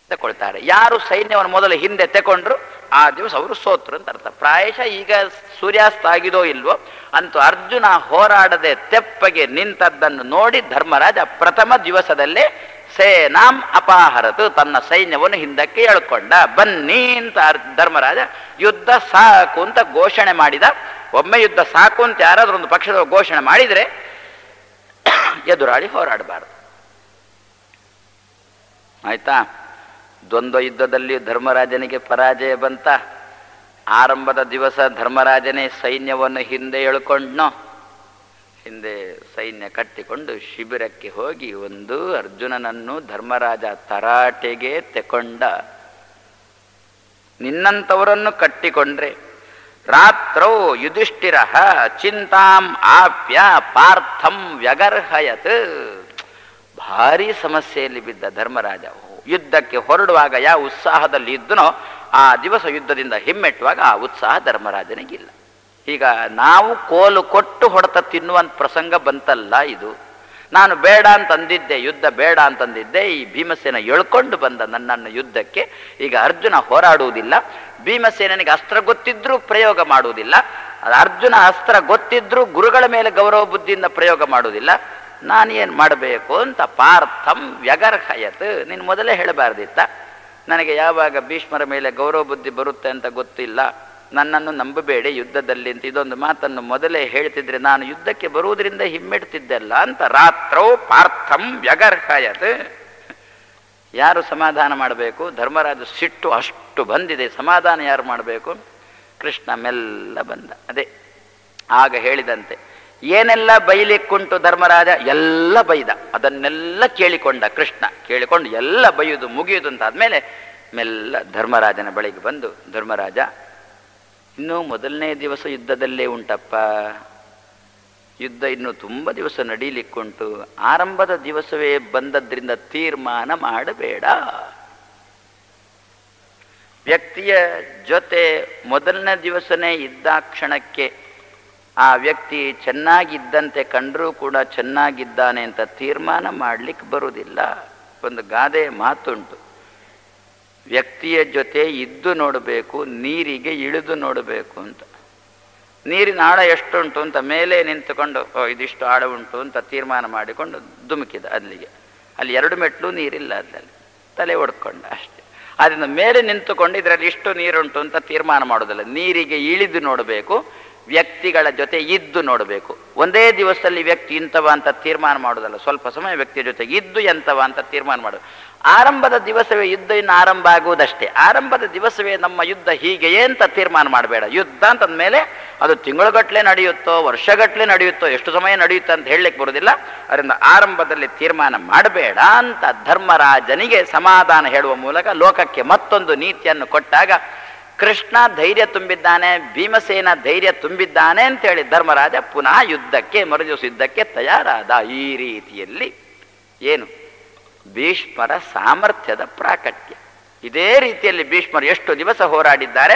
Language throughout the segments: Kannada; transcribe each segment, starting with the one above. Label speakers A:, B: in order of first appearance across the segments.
A: ತಗೊಳ್ತಾರೆ. ಯಾರು ಸೈನ್ಯವನ್ನು ಮೊದಲು ಹಿಂದೆ ತಗೊಂಡ್ರು ಆ ದಿವಸ ಅವರು ಸೋತರು ಅಂತ ಅರ್ಥ. ಪ್ರಾಯಶಃ ಈಗ ಸೂರ್ಯಾಸ್ತ ಆಗಿದೋ ಇಲ್ವೋ, ಅಂತೂ ಅರ್ಜುನ ಹೋರಾಡದೆ ತೆಪ್ಪಗೆ ನಿಂತದ್ದನ್ನು ನೋಡಿ ಧರ್ಮರಾಜ ಪ್ರಥಮ ದಿವಸದಲ್ಲೇ ಸೇನಾಂ ಅಪಾಹರತು, ತನ್ನ ಸೈನ್ಯವನ್ನು ಹಿಂದಕ್ಕೆ ಎಳ್ಕೊಂಡ. ಬನ್ನಿ ಅಂತ ಧರ್ಮರಾಜ ಯುದ್ಧ ಸಾಕು ಅಂತ ಘೋಷಣೆ ಮಾಡಿದ. ಒಮ್ಮೆ ಯುದ್ಧ ಸಾಕು ಅಂತ ಯಾರಾದ್ರೂ ಒಂದು ಪಕ್ಷದ ಘೋಷಣೆ ಮಾಡಿದರೆ ಎದುರಾಳಿ ಹೋರಾಡಬಾರದು. ಆಯ್ತಾ? ದ್ವಂದ್ವ ಯುದ್ಧದಲ್ಲಿ ಧರ್ಮರಾಜನಿಗೆ ಪರಾಜಯ ಬಂತ. ಆರಂಭದ ದಿವಸ ಧರ್ಮರಾಜನೇ ಸೈನ್ಯವನ್ನು ಹಿಂದೆ ಎಳ್ಕೊಂಡ್ನೋ, ಹಿಂದೆ ಸೈನ್ಯ ಕಟ್ಟಿಕೊಂಡು ಶಿಬಿರಕ್ಕೆ ಹೋಗಿ ಒಂದು ಅರ್ಜುನನನ್ನು ಧರ್ಮರಾಜ ತರಾಟೆಗೆ ತೆಕೊಂಡ. ನಿನ್ನಂಥವರನ್ನು ಕಟ್ಟಿಕೊಂಡ್ರೆ ರಾತ್ರೌ ಯುಧಿಷ್ಠಿರ ಚಿಂತಾಂ ಆಪ್ಯ ಪಾರ್ಥಂ ವ್ಯಗರ್ಹಯತ್. ಭಾರಿ ಸಮಸ್ಯೆಯಲ್ಲಿ ಬಿದ್ದ ಧರ್ಮರಾಜ ಯುದ್ಧಕ್ಕೆ ಹೊರಡುವಾಗ ಯಾವ ಉತ್ಸಾಹದಲ್ಲಿ ಇದ್ದನೋ ಆ ದಿವಸ ಯುದ್ಧದಿಂದ ಹಿಮ್ಮೆಟ್ಟುವಾಗ ಆ ಉತ್ಸಾಹ ಧರ್ಮರಾಜನಿಗಿಲ್ಲ. ಈಗ ನಾವು ಕೋಲು ಕೊಟ್ಟು ಹೊಡೆತ ತಿನ್ನುವಂಥ ಪ್ರಸಂಗ ಬಂತಲ್ಲ ಇದು. ನಾನು ಬೇಡ ಅಂತಂದಿದ್ದೆ, ಯುದ್ಧ ಬೇಡ ಅಂತಂದಿದ್ದೆ, ಈ ಭೀಮಸೇನ ಎಳ್ಕೊಂಡು ಬಂದ ನನ್ನನ್ನು ಯುದ್ಧಕ್ಕೆ. ಈಗ ಅರ್ಜುನ ಹೋರಾಡುವುದಿಲ್ಲ, ಭೀಮಸೇನಿಗೆ ಅಸ್ತ್ರ ಗೊತ್ತಿದ್ರೂ ಪ್ರಯೋಗ ಮಾಡುವುದಿಲ್ಲ, ಅರ್ಜುನ ಅಸ್ತ್ರ ಗೊತ್ತಿದ್ರೂ ಗುರುಗಳ ಮೇಲೆ ಗೌರವ ಬುದ್ಧಿಯಿಂದ ಪ್ರಯೋಗ ಮಾಡುವುದಿಲ್ಲ. ನಾನೇನು ಮಾಡಬೇಕು ಅಂತ ಪಾರ್ಥಂ ವ್ಯಗರ್ಹಯತ್. ನೀನು ಮೊದಲೇ ಹೇಳಬಾರ್ದಿತ್ತ, ನನಗೆ ಯಾವಾಗ ಭೀಷ್ಮರ ಮೇಲೆ ಗೌರವ ಬುದ್ಧಿ ಬರುತ್ತೆ ಅಂತ ಗೊತ್ತಿಲ್ಲ, ನನ್ನನ್ನು ನಂಬಬೇಡಿ ಯುದ್ಧದಲ್ಲಿ ಅಂತ ಇದೊಂದು ಮಾತನ್ನು ಮೊದಲೇ ಹೇಳ್ತಿದ್ರೆ ನಾನು ಯುದ್ಧಕ್ಕೆ ಬರುವುದರಿಂದ ಹಿಮ್ಮೆಡ್ತಿದ್ದೆಲ್ಲ ಅಂತ. ರಾತ್ರೌ ಪಾರ್ಥಂ ವ್ಯಗರ್ಹಯತ್. ಯಾರು ಸಮಾಧಾನ ಮಾಡಬೇಕು? ಧರ್ಮರಾಜ ಸಿಟ್ಟು ಅಷ್ಟು ಬಂದಿದೆ, ಸಮಾಧಾನ ಯಾರು ಮಾಡಬೇಕು? ಕೃಷ್ಣ ಮೆಲ್ಲ ಬಂದ. ಅದೇ ಆಗ ಹೇಳಿದಂತೆ ಏನೆಲ್ಲ ಬೈಲಿಕ್ಕುಂಟು ಧರ್ಮರಾಜ ಎಲ್ಲ ಬೈದ. ಅದನ್ನೆಲ್ಲ ಕೇಳಿಕೊಂಡ ಕೃಷ್ಣ. ಕೇಳಿಕೊಂಡು ಎಲ್ಲ ಬೈಯುವುದು ಮುಗಿಯುವುದು ಅಂತ ಆದಮೇಲೆ ಮೆಲ್ಲ ಧರ್ಮರಾಜನ ಬಳಿಗೆ ಬಂದು, ಧರ್ಮರಾಜ ಇನ್ನೂ ಮೊದಲನೇ ದಿವಸ ಯುದ್ಧದಲ್ಲೇ ಉಂಟಪ್ಪ, ಯುದ್ಧ ಇನ್ನು ತುಂಬ ದಿವಸ ನಡೀಲಿಕ್ಕುಂಟು, ಆರಂಭದ ದಿವಸವೇ ಬಂದದ್ರಿಂದ ತೀರ್ಮಾನ ಮಾಡಬೇಡ. ವ್ಯಕ್ತಿಯ ಜೊತೆ ಮೊದಲನೇ ದಿವಸನೇ ಇದ್ದ ಕ್ಷಣಕ್ಕೆ ಆ ವ್ಯಕ್ತಿ ಚೆನ್ನಾಗಿದ್ದಂತೆ ಕಂಡರೂ ಕೂಡ ಚೆನ್ನಾಗಿದ್ದಾನೆ ಅಂತ ತೀರ್ಮಾನ ಮಾಡಲಿಕ್ಕೆ ಬರುವುದಿಲ್ಲ. ಒಂದು ಗಾದೆ ಮಾತುಂಟು, ವ್ಯಕ್ತಿಯ ಜೊತೆ ಇದ್ದು ನೋಡಬೇಕು, ನೀರಿಗೆ ಇಳಿದು ನೋಡಬೇಕು ಅಂತ. ನೀರಿನ ಆಳ ಎಷ್ಟುಂಟು ಅಂತ ಮೇಲೆ ನಿಂತುಕೊಂಡು ಇದಿಷ್ಟು ಆಳ ಉಂಟು ಅಂತ ತೀರ್ಮಾನ ಮಾಡಿಕೊಂಡು ಧುಮುಕಿದ ಅಲ್ಲಿಗೆ. ಅಲ್ಲಿ 2 ಮೆಟ್ಲು ನೀರಿಲ್ಲ, ಅದರಲ್ಲಿ ತಲೆ ಹೊಡ್ಕೊಂಡ ಅಷ್ಟೇ. ಅದರಿಂದ ಮೇಲೆ ನಿಂತುಕೊಂಡು ಇದರಲ್ಲಿ ಇಷ್ಟು ನೀರುಂಟು ಅಂತ ತೀರ್ಮಾನ ಮಾಡೋದಿಲ್ಲ. ನೀರಿಗೆ ಇಳಿದು ನೋಡಬೇಕು, ವ್ಯಕ್ತಿಗಳ ಜೊತೆ ಇದ್ದು ನೋಡಬೇಕು. ಒಂದೇ ದಿವಸದಲ್ಲಿ ವ್ಯಕ್ತಿ ಇಂಥವ ಅಂತ ತೀರ್ಮಾನ ಮಾಡೋದಲ್ಲ, ಸ್ವಲ್ಪ ಸಮಯ ವ್ಯಕ್ತಿಯ ಜೊತೆ ಇದ್ದು ಎಂಥವ ಅಂತ ತೀರ್ಮಾನ ಮಾಡೋದು. ಆರಂಭದ ದಿವಸವೇ ಯುದ್ಧ ಇನ್ನು ಆರಂಭ ಆಗುವುದಷ್ಟೇ. ಆರಂಭದ ದಿವಸವೇ ನಮ್ಮ ಯುದ್ಧ ಹೀಗೆಯೇ ಅಂತ ತೀರ್ಮಾನ ಮಾಡಬೇಡ. ಯುದ್ಧ ಅಂತಂದಮೇಲೆ ಅದು ತಿಂಗಳುಗಟ್ಟಲೆ ನಡೆಯುತ್ತೋ ವರ್ಷಗಟ್ಟಲೆ ನಡೆಯುತ್ತೋ ಎಷ್ಟು ಸಮಯ ನಡೆಯುತ್ತೋ ಅಂತ ಹೇಳಲಿಕ್ಕೆ ಬರೋದಿಲ್ಲ. ಅದರಿಂದ ಆರಂಭದಲ್ಲಿ ತೀರ್ಮಾನ ಮಾಡಬೇಡ ಅಂತ ಧರ್ಮರಾಜನಿಗೆ ಸಮಾಧಾನ ಹೇಳುವ ಮೂಲಕ ಲೋಕಕ್ಕೆ ಮತ್ತೊಂದು ನೀತಿಯನ್ನು ಕೊಟ್ಟಾಗ ಕೃಷ್ಣ ಧೈರ್ಯ ತುಂಬಿದ್ದಾನೆ, ಭೀಮಸೇನ ಧೈರ್ಯ ತುಂಬಿದ್ದಾನೆ ಅಂತೇಳಿ ಧರ್ಮರಾಜ ಪುನಃ ಯುದ್ಧಕ್ಕೆ ಮರುದಿವಸ ಯುದ್ಧಕ್ಕೆ ತಯಾರಾದ. ಈ ರೀತಿಯಲ್ಲಿ ಏನು ಭೀಷ್ಮರ ಸಾಮರ್ಥ್ಯದ ಪ್ರಾಕಟ್ಯ. ಇದೇ ರೀತಿಯಲ್ಲಿ ಭೀಷ್ಮರು ಎಷ್ಟು ದಿವಸ ಹೋರಾಡಿದ್ದಾರೆ.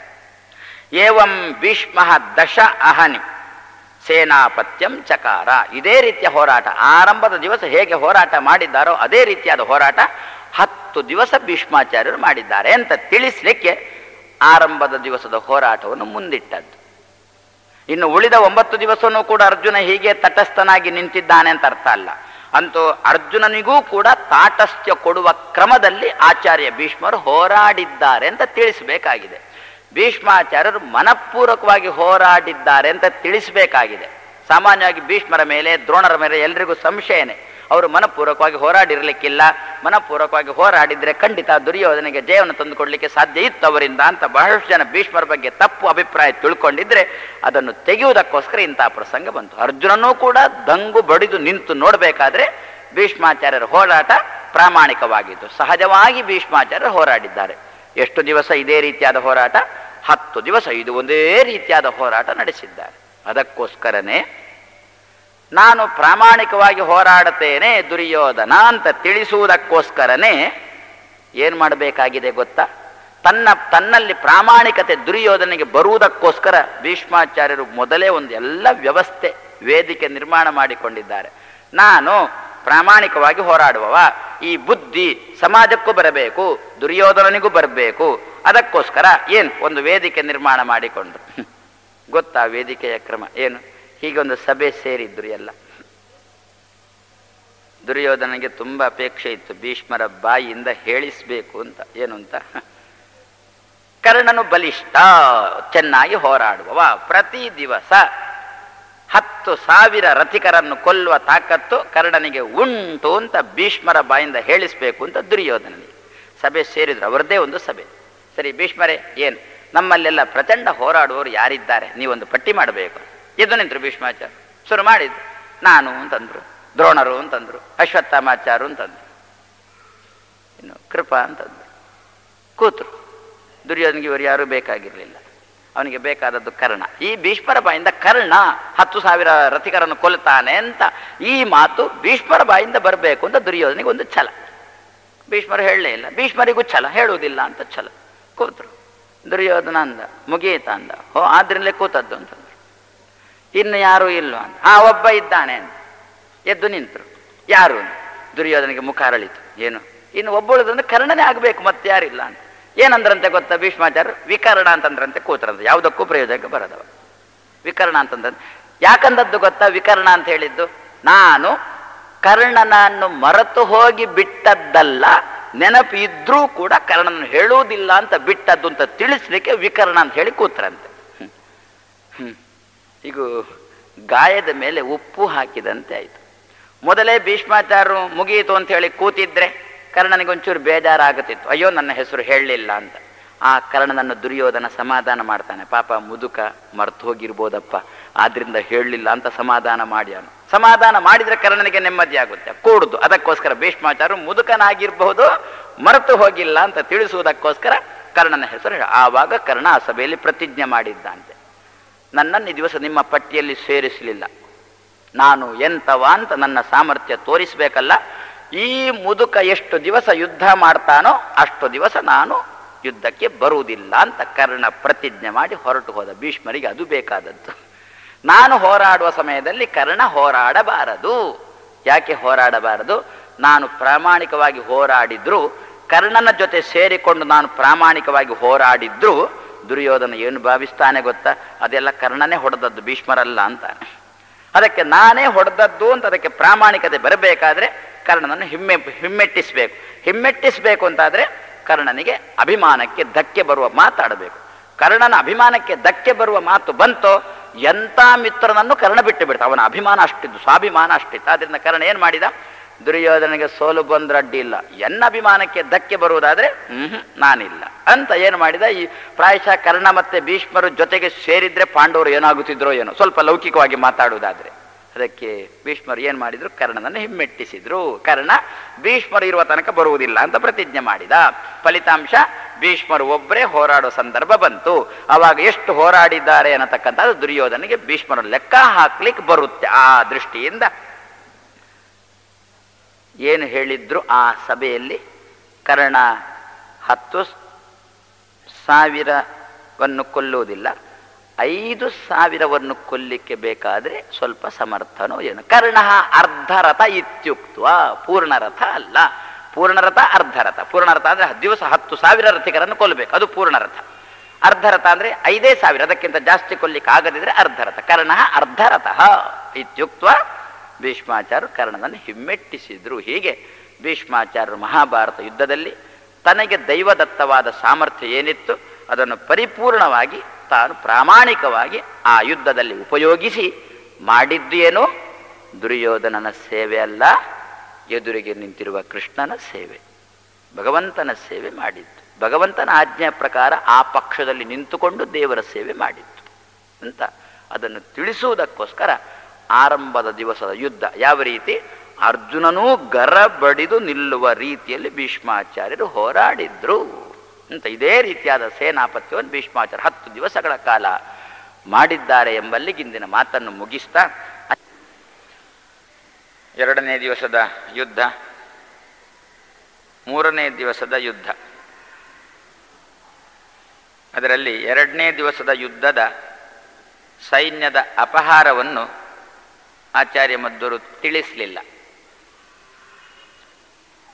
A: ಏವಂ ಭೀಷ್ಮ ದಶ ಅಹನಿ ಸೇನಾಪತ್ಯಂ ಚಕಾರ. ಇದೇ ರೀತಿಯ ಹೋರಾಟ ಆರಂಭದ ದಿವಸ ಹೇಗೆ ಹೋರಾಟ ಮಾಡಿದ್ದಾರೋ ಅದೇ ರೀತಿಯಾದ ಹೋರಾಟ 10 ದಿವಸ ಭೀಷ್ಮಾಚಾರ್ಯರು ಮಾಡಿದ್ದಾರೆ ಅಂತ ತಿಳಿಸ್ಲಿಕ್ಕೆ ಆರಂಭದ ದಿವಸದ ಹೋರಾಟವನ್ನು ಮುಂದಿಟ್ಟದ್ದು. ಇನ್ನು ಉಳಿದ 9 ದಿವಸನೂ ಕೂಡ ಅರ್ಜುನ ಹೀಗೆ ತಟಸ್ಥನಾಗಿ ನಿಂತಿದ್ದಾನೆ ಅಂತ ಅರ್ಥ ಅಲ್ಲ. ಅಂತೂ ಅರ್ಜುನನಿಗೂ ಕೂಡ ತಾಟಸ್ಥ್ಯ ಕೊಡುವ ಕ್ರಮದಲ್ಲಿ ಆಚಾರ್ಯ ಭೀಷ್ಮರು ಹೋರಾಡಿದ್ದಾರೆ ಅಂತ ತಿಳಿಸಬೇಕಾಗಿದೆ. ಭೀಷ್ಮಾಚಾರ್ಯರು ಮನಪೂರ್ವಕವಾಗಿ ಹೋರಾಡಿದ್ದಾರೆ ಅಂತ ತಿಳಿಸಬೇಕಾಗಿದೆ. ಸಾಮಾನ್ಯವಾಗಿ ಭೀಷ್ಮರ ಮೇಲೆ ದ್ರೋಣರ ಮೇಲೆ ಎಲ್ರಿಗೂ ಸಂಶಯನೇ. ಅವರು ಮನಪೂರ್ವಕವಾಗಿ ಹೋರಾಡಿರಲಿಕ್ಕಿಲ್ಲ, ಮನಪೂರ್ವಕವಾಗಿ ಹೋರಾಡಿದರೆ ಖಂಡಿತ ದುರ್ಯೋಧನಿಗೆ ಜಯವನ್ನು ತಂದುಕೊಡ್ಲಿಕ್ಕೆ ಸಾಧ್ಯ ಇತ್ತು ಅವರಿಂದ ಅಂತ ಬಹಳಷ್ಟು ಜನ ಭೀಷ್ಮರ ಬಗ್ಗೆ ತಪ್ಪು ಅಭಿಪ್ರಾಯ ತಿಳ್ಕೊಂಡಿದ್ರೆ ಅದನ್ನು ತೆಗೆಯುವುದಕ್ಕೋಸ್ಕರ ಇಂತಹ ಪ್ರಸಂಗ ಬಂತು. ಅರ್ಜುನನೂ ಕೂಡ ದಂಗು ಬಡಿದು ನಿಂತು ನೋಡಬೇಕಾದ್ರೆ ಭೀಷ್ಮಾಚಾರ್ಯರ ಹೋರಾಟ ಪ್ರಾಮಾಣಿಕವಾಗಿತ್ತು. ಸಹಜವಾಗಿ ಭೀಷ್ಮಾಚಾರ್ಯರು ಹೋರಾಡಿದ್ದಾರೆ. ಎಷ್ಟು ದಿವಸ ಇದೇ ರೀತಿಯಾದ ಹೋರಾಟ? 10 ದಿವಸ ಇದು ಒಂದೇ ರೀತಿಯಾದ ಹೋರಾಟ ನಡೆಸಿದ್ದಾರೆ. ಅದಕ್ಕೋಸ್ಕರನೇ ನಾನು ಪ್ರಾಮಾಣಿಕವಾಗಿ ಹೋರಾಡುತ್ತೇನೆ ದುರ್ಯೋಧನ ಅಂತ ತಿಳಿಸುವುದಕ್ಕೋಸ್ಕರನೇ ಏನು ಮಾಡಬೇಕಾಗಿದೆ ಗೊತ್ತಾ? ತನ್ನಲ್ಲಿ ಪ್ರಾಮಾಣಿಕತೆ ದುರ್ಯೋಧನಿಗೆ ಬರುವುದಕ್ಕೋಸ್ಕರ ಭೀಷ್ಮಾಚಾರ್ಯರು ಮೊದಲೇ ಒಂದು ಎಲ್ಲ ವ್ಯವಸ್ಥೆ ವೇದಿಕೆ ನಿರ್ಮಾಣ ಮಾಡಿಕೊಂಡಿದ್ದಾರೆ. ನಾನು ಪ್ರಾಮಾಣಿಕವಾಗಿ ಹೋರಾಡುವವ. ಈ ಬುದ್ಧಿ ಸಮಾಜಕ್ಕೂ ಬರಬೇಕು, ದುರ್ಯೋಧನನಿಗೂ ಬರಬೇಕು. ಅದಕ್ಕೋಸ್ಕರ ಏನು ಒಂದು ವೇದಿಕೆ ನಿರ್ಮಾಣ ಮಾಡಿಕೊಂಡ್ರು. ಗೊತ್ತಾ ವೇದಿಕೆಯ ಕ್ರಮ ಏನು? ಹೀಗೊಂದು ಸಭೆ ಸೇರಿದ್ರು ಎಲ್ಲ. ದುರ್ಯೋಧನಿಗೆ ತುಂಬ ಅಪೇಕ್ಷೆ ಇತ್ತು ಭೀಷ್ಮರ ಬಾಯಿಯಿಂದ ಹೇಳಿಸ್ಬೇಕು ಅಂತ. ಏನು ಅಂತ? ಕರ್ಣನು ಬಲಿಷ್ಠ, ಚೆನ್ನಾಗಿ ಹೋರಾಡುವವ, ಪ್ರತಿ ದಿವಸ 10,000 ರಥಿಕರನ್ನು ಕೊಲ್ಲುವ ತಾಕತ್ತು ಕರ್ಣನಿಗೆ ಉಂಟು ಅಂತ ಭೀಷ್ಮರ ಬಾಯಿಂದ ಹೇಳಿಸ್ಬೇಕು ಅಂತ ದುರ್ಯೋಧನನಿಗೆ ಸಭೆ ಸೇರಿದ್ರು. ಅವರದ್ದೇ ಒಂದು ಸಭೆ. ಸರಿ ಭೀಷ್ಮರೇ, ಏನು ನಮ್ಮಲ್ಲೆಲ್ಲ ಪ್ರಚಂಡ ಹೋರಾಡುವವರು ಯಾರಿದ್ದಾರೆ, ನೀವೊಂದು ಪಟ್ಟಿ ಮಾಡಬೇಕು. ಎದ್ದು ನಿಂತರು ಭೀಷ್ಮಾಚಾರ್ಯ. ಶುರು ಮಾಡಿದ್ರು. ನಾನು ಅಂತಂದ್ರು, ದ್ರೋಣರು ಅಂತಂದ್ರು, ಅಶ್ವತ್ಥಾಮಾಚಾರು ಅಂತಂದ್ರು, ಇನ್ನು ಕೃಪಾ ಅಂತಂದ್ರು. ಕೂತರು. ದುರ್ಯೋಧನಿಗೆ ಇವರು ಯಾರೂ ಬೇಕಾಗಿರಲಿಲ್ಲ. ಅವನಿಗೆ ಬೇಕಾದದ್ದು ಕರ್ಣ. ಈ ಭೀಷ್ಮರ ಬಾಯಿಂದ ಕರ್ಣ 10,000 ರಥಿಕರನ್ನು ಕೊಲ್ತಾನೆ ಅಂತ ಈ ಮಾತು ಭೀಷ್ಮರ ಬಾಯಿಂದ ಬರಬೇಕು ಅಂತ ದುರ್ಯೋಧನಿಗೆ ಒಂದು ಛಲ. ಭೀಷ್ಮರು ಹೇಳಲೇ ಇಲ್ಲ, ಭೀಷ್ಮರಿಗೂ ಛಲ, ಹೇಳುವುದಿಲ್ಲ ಅಂತ ಛಲ. ಕೂತರು. ದುರ್ಯೋಧನ ಅಂದ, ಮುಗಿಯಿತ ಅಂದ. ಆದ್ರಿಂದಲೇ ಕೂತದ್ದು ಅಂತಂದ್ರು. ಇನ್ನು ಯಾರೂ ಇಲ್ವ ಅಂತ. ಒಬ್ಬ ಇದ್ದಾನೆ ಅಂತ. ಎದ್ದು ನಿಂತರು. ಯಾರು? ದುರ್ಯೋಧನಿಗೆ ಮುಖ ಅರಳಿತು. ಏನು? ಇನ್ನು ಒಬ್ಬಳದಂದ್ರೆ ಕರ್ಣನೇ ಆಗಬೇಕು, ಮತ್ತೆ ಯಾರಿಲ್ಲ ಅಂತ. ಏನಂದ್ರಂತೆ ಗೊತ್ತಾ ಭೀಷ್ಮಾಚಾರ್ಯರು? ವಿಕರ್ಣ ಅಂತಂದ್ರಂತೆ. ಕೂತರಂತೆ. ಯಾವುದಕ್ಕೂ ಪ್ರಯೋಜನಕ್ಕೆ ಬರದವ. ವಿಕರ್ಣ ಅಂತಂದ್ರೆ ಯಾಕಂದದ್ದು ಗೊತ್ತಾ? ವಿಕರ್ಣ ಅಂತ ಹೇಳಿದ್ದು, ನಾನು ಕರ್ಣನನ್ನು ಮರೆತು ಹೋಗಿ ಬಿಟ್ಟದ್ದಲ್ಲ, ನೆನಪು ಇದ್ರೂ ಕೂಡ ಕರ್ಣನನ್ನು ಹೇಳುವುದಿಲ್ಲ ಅಂತ ಬಿಟ್ಟದ್ದು ಅಂತ ತಿಳಿಸ್ಲಿಕ್ಕೆ ವಿಕರ್ಣ ಅಂತ ಹೇಳಿ ಕೂತರಂತೆ. ಈಗ ಗಾಯದ ಮೇಲೆ ಉಪ್ಪು ಹಾಕಿದಂತೆ ಆಯಿತು. ಮೊದಲೇ ಭೀಷ್ಮಾಚಾರ್ಯರು ಮುಗಿಯಿತು ಅಂತ ಹೇಳಿ ಕೂತಿದ್ರೆ ಕರ್ಣನಿಗೊಂಚೂರು ಬೇಜಾರಾಗುತ್ತಿತ್ತು. ಅಯ್ಯೋ ನನ್ನ ಹೆಸರು ಹೇಳಲಿಲ್ಲ ಅಂತ. ಆ ಕರ್ಣನನ್ನು ದುರ್ಯೋಧನ ಸಮಾಧಾನ ಮಾಡ್ತಾನೆ. ಪಾಪ ಮುದುಕ, ಮರ್ತು ಹೋಗಿರ್ಬೋದಪ್ಪ, ಆದ್ರಿಂದ ಹೇಳಲಿಲ್ಲ ಅಂತ ಸಮಾಧಾನ ಮಾಡ್ಯಾನು. ಸಮಾಧಾನ ಮಾಡಿದ್ರೆ ಕರ್ಣನಿಗೆ ನೆಮ್ಮದಿ ಆಗುತ್ತೆ, ಕೂಡುದು. ಅದಕ್ಕೋಸ್ಕರ ಭೀಷ್ಮಾಚಾರ್ಯರು ಮುದುಕನಾಗಿರ್ಬಹುದು, ಮರೆತು ಹೋಗಿಲ್ಲ ಅಂತ ತಿಳಿಸುವುದಕ್ಕೋಸ್ಕರ ಕರ್ಣನ ಹೆಸರು. ಆವಾಗ ಕರ್ಣ ಆ ಸಭೆಯಲ್ಲಿ ಪ್ರತಿಜ್ಞೆ ಮಾಡಿದ್ದಂತೆ, ನನ್ನನ್ನು ಈ ದಿವಸ ನಿಮ್ಮ ಪಟ್ಟಿಯಲ್ಲಿ ಸೇರಿಸಲಿಲ್ಲ, ನಾನು ಎಂತವ ಅಂತ ನನ್ನ ಸಾಮರ್ಥ್ಯ ತೋರಿಸಬೇಕಲ್ಲ. ಈ ಮುದುಕ ಎಷ್ಟು ದಿವಸ ಯುದ್ಧ ಮಾಡ್ತಾನೋ ಅಷ್ಟು ದಿವಸ ನಾನು ಯುದ್ಧಕ್ಕೆ ಬರುವುದಿಲ್ಲ ಅಂತ ಕರ್ಣ ಪ್ರತಿಜ್ಞೆ ಮಾಡಿ ಹೊರಟು ಹೋದ. ಭೀಷ್ಮರಿಗೆ ಅದು ಬೇಕಾದದ್ದು. ನಾನು ಹೋರಾಡುವ ಸಮಯದಲ್ಲಿ ಕರ್ಣ ಹೋರಾಡಬಾರದು. ಯಾಕೆ ಹೋರಾಡಬಾರದು? ನಾನು ಪ್ರಾಮಾಣಿಕವಾಗಿ ಹೋರಾಡಿದ್ರು, ಕರ್ಣನ ಜೊತೆ ಸೇರಿಕೊಂಡು ನಾನು ಪ್ರಾಮಾಣಿಕವಾಗಿ ಹೋರಾಡಿದ್ರು ದುರ್ಯೋಧನ ಏನು ಭಾವಿಸ್ತಾನೆ ಗೊತ್ತಾ? ಅದೆಲ್ಲ ಕರ್ಣನೇ ಹೊಡೆದದ್ದು, ಭೀಷ್ಮರಲ್ಲ ಅಂತಾನೆ. ಅದಕ್ಕೆ ನಾನೇ ಹೊಡೆದದ್ದು ಅಂತ ಅದಕ್ಕೆ ಪ್ರಾಮಾಣಿಕತೆ ಬರಬೇಕಾದ್ರೆ ಕರ್ಣನನ್ನು ಹಿಮ್ಮೆಟ್ಟಿಸಬೇಕು. ಹಿಮ್ಮೆಟ್ಟಿಸಬೇಕು ಅಂತಾದರೆ ಕರ್ಣನಿಗೆ ಅಭಿಮಾನಕ್ಕೆ ಧಕ್ಕೆ ಬರುವ ಮಾತಾಡಬೇಕು. ಕರ್ಣನ ಅಭಿಮಾನಕ್ಕೆ ಧಕ್ಕೆ ಬರುವ ಮಾತು ಬಂತೋ ಎಂಥ ಮಿತ್ರನನ್ನು ಕರ್ಣ ಬಿಟ್ಟು ಬಿಡ್ತ. ಅವನ ಅಭಿಮಾನ ಅಷ್ಟಿದ್ದು, ಸ್ವಾಭಿಮಾನ ಅಷ್ಟಿತ್ತು. ಆದ್ದರಿಂದ ಕರ್ಣ ಏನು ಮಾಡಿದ? ದುರ್ಯೋಧನಿಗೆ ಸೋಲು ಬಂದ್ರೆ ಅಡ್ಡಿ ಇಲ್ಲ, ಎನ್ನ ಅಭಿಮಾನಕ್ಕೆ ಧಕ್ಕೆ ಬರುವುದಾದ್ರೆ ನಾನಿಲ್ಲ ಅಂತ ಏನು ಮಾಡಿದ? ಈ ಪ್ರಾಯಶಃ ಕರ್ಣ ಮತ್ತೆ ಭೀಷ್ಮರು ಜೊತೆಗೆ ಸೇರಿದ್ರೆ ಪಾಂಡವರು ಏನಾಗುತ್ತಿದ್ರೋ ಏನೋ, ಸ್ವಲ್ಪ ಲೌಕಿಕವಾಗಿ ಮಾತಾಡುವುದಾದ್ರೆ. ಅದಕ್ಕೆ ಭೀಷ್ಮರು ಏನು ಮಾಡಿದ್ರು? ಕರ್ಣನನ್ನು ಹಿಮ್ಮೆಟ್ಟಿಸಿದ್ರು. ಕರ್ಣ ಭೀಷ್ಮರು ಇರುವ ತನಕ ಬರುವುದಿಲ್ಲ ಅಂತ ಪ್ರತಿಜ್ಞೆ ಮಾಡಿದ. ಫಲಿತಾಂಶ ಭೀಷ್ಮರು ಒಬ್ಬರೇ ಹೋರಾಡೋ ಸಂದರ್ಭ ಬಂತು. ಆವಾಗ ಎಷ್ಟು ಹೋರಾಡಿದ್ದಾರೆ ಅನ್ನತಕ್ಕಂಥದ್ದು ದುರ್ಯೋಧನಿಗೆ ಭೀಷ್ಮರು ಲೆಕ್ಕ ಹಾಕ್ಲಿಕ್ಕೆ ಬರುತ್ತೆ. ಆ ದೃಷ್ಟಿಯಿಂದ ಏನು ಹೇಳಿದ್ರು ಆ ಸಭೆಯಲ್ಲಿ, ಕರ್ಣ 10,000ವನ್ನು ಕೊಲ್ಲುವುದಿಲ್ಲ, 5,000ವನ್ನು ಕೊಲ್ಲಿಕ್ಕೆ ಬೇಕಾದ್ರೆ ಸ್ವಲ್ಪ ಸಮರ್ಥನೋ ಏನು. ಕರ್ಣ ಅರ್ಧರಥ ಇತ್ಯುಕ್ತ, ಪೂರ್ಣರಥ ಅಲ್ಲ. ಪೂರ್ಣರಥ ಅರ್ಧರಥ. ಪೂರ್ಣರಥ ಅಂದ್ರೆ ದಿವಸ 10,000 ರಥಿಕರನ್ನು ಕೊಲ್ಲಬೇಕು, ಅದು ಪೂರ್ಣರಥ. ಅರ್ಧರಥ ಅಂದ್ರೆ 5,000, ಅದಕ್ಕಿಂತ ಜಾಸ್ತಿ ಕೊಲ್ಲಿಕ್ಕೆ ಆಗದಿದ್ರೆ ಅರ್ಧರಥ. ಕರ್ಣ ಅರ್ಧರಥ ಇತ್ಯುಕ್ತ ಭೀಷ್ಮಾಚಾರ್ಯರು ಕರ್ಣನನ್ನು ಹಿಮ್ಮೆಟ್ಟಿಸಿದ್ರು. ಹೀಗೆ ಭೀಷ್ಮಾಚಾರ್ಯರು ಮಹಾಭಾರತ ಯುದ್ಧದಲ್ಲಿ ತನಗೆ ದೈವದತ್ತವಾದ ಸಾಮರ್ಥ್ಯ ಏನಿತ್ತು ಅದನ್ನು ಪರಿಪೂರ್ಣವಾಗಿ ತಾನು ಪ್ರಾಮಾಣಿಕವಾಗಿ ಆ ಯುದ್ಧದಲ್ಲಿ ಉಪಯೋಗಿಸಿ ಮಾಡಿದ್ದು ಏನು? ದುರ್ಯೋಧನನ ಸೇವೆ ಅಲ್ಲ, ಎದುರಿಗೆ ನಿಂತಿರುವ ಕೃಷ್ಣನ ಸೇವೆ, ಭಗವಂತನ ಸೇವೆ ಮಾಡಿದ್ದು. ಭಗವಂತನ ಆಜ್ಞೆಯ ಪ್ರಕಾರ ಆ ಪಕ್ಷದಲ್ಲಿ ನಿಂತುಕೊಂಡು ದೇವರ ಸೇವೆ ಮಾಡಿದ್ದು ಅಂತ ಅದನ್ನು ತಿಳಿಸುವುದಕ್ಕೋಸ್ಕರ ಆರಂಭದ ದಿವಸದ ಯುದ್ಧ ಯಾವ ರೀತಿ ಅರ್ಜುನನೂ ಗರ ಬಡಿದು ನಿಲ್ಲುವ ರೀತಿಯಲ್ಲಿ ಭೀಷ್ಮಾಚಾರ್ಯರು ಹೋರಾಡಿದ್ರು ಅಂತ, ಇದೇ ರೀತಿಯಾದ ಸೇನಾಪತ್ಯವನ್ನು ಭೀಷ್ಮಾಚಾರ್ಯ 10 ದಿವಸಗಳ ಕಾಲ ಮಾಡಿದ್ದಾರೆ ಎಂಬಲ್ಲಿಗೆ ಇಂದಿನ ಮಾತನ್ನು ಮುಗಿಸ್ತಾ 2ನೇ ದಿವಸದ ಯುದ್ಧ, 3ನೇ ದಿವಸದ ಯುದ್ಧ. ಅದರಲ್ಲಿ 2ನೇ ದಿವಸದ ಯುದ್ಧದ ಸೈನ್ಯದ ಅಪಹಾರವನ್ನು ಆಚಾರ್ಯ ಮಧ್ವರು ತಿಳಿಸಲಿಲ್ಲ.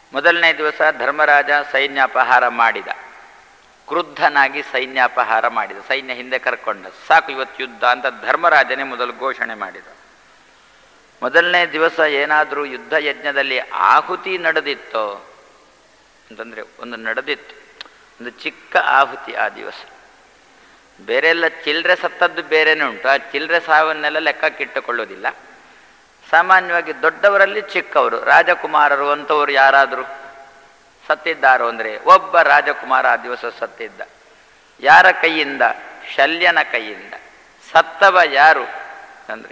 A: ಮೊದಲನೇ ದಿವಸ ಧರ್ಮರಾಜ ಸೈನ್ಯಾಪಹಾರ ಮಾಡಿದ, ಕ್ರುದ್ಧನಾಗಿ ಸೈನ್ಯಾಪಹಾರ ಮಾಡಿದ, ಸೈನ್ಯ ಹಿಂದೆ ಕರ್ಕೊಂಡ, ಸಾಕು ಇವತ್ತು ಯುದ್ಧ ಅಂತ ಧರ್ಮರಾಜನೇ ಮೊದಲು ಘೋಷಣೆ ಮಾಡಿದ. ಮೊದಲನೇ ದಿವಸ ಏನಾದರೂ ಯುದ್ಧ ಯಜ್ಞದಲ್ಲಿ ಆಹುತಿ ನಡೆದಿತ್ತೋ ಅಂತಂದರೆ ಒಂದು ನಡೆದಿತ್ತು, ಒಂದು ಚಿಕ್ಕ ಆಹುತಿ ಆ ದಿವಸ. ಬೇರೆ ಎಲ್ಲ ಚಿಲ್ಲರೆ ಸತ್ತದ್ದು ಬೇರೆನೇ ಉಂಟು, ಆ ಚಿಲ್ಲರೆ ಸಾವನ್ನೆಲ್ಲ ಲೆಕ್ಕಕ್ಕಿಟ್ಟುಕೊಳ್ಳೋದಿಲ್ಲ. ಸಾಮಾನ್ಯವಾಗಿ ದೊಡ್ಡವರಲ್ಲಿ ಚಿಕ್ಕವರು ರಾಜಕುಮಾರರು ಅಂಥವ್ರು ಯಾರಾದರೂ ಸತ್ತಿದ್ದಾರೋ ಅಂದರೆ ಒಬ್ಬ ರಾಜಕುಮಾರ ಆ ದಿವಸ ಸತ್ತಿದ್ದ. ಯಾರ ಕೈಯಿಂದ? ಶಲ್ಯನ ಕೈಯಿಂದ. ಸತ್ತವ ಯಾರು ಅಂದರೆ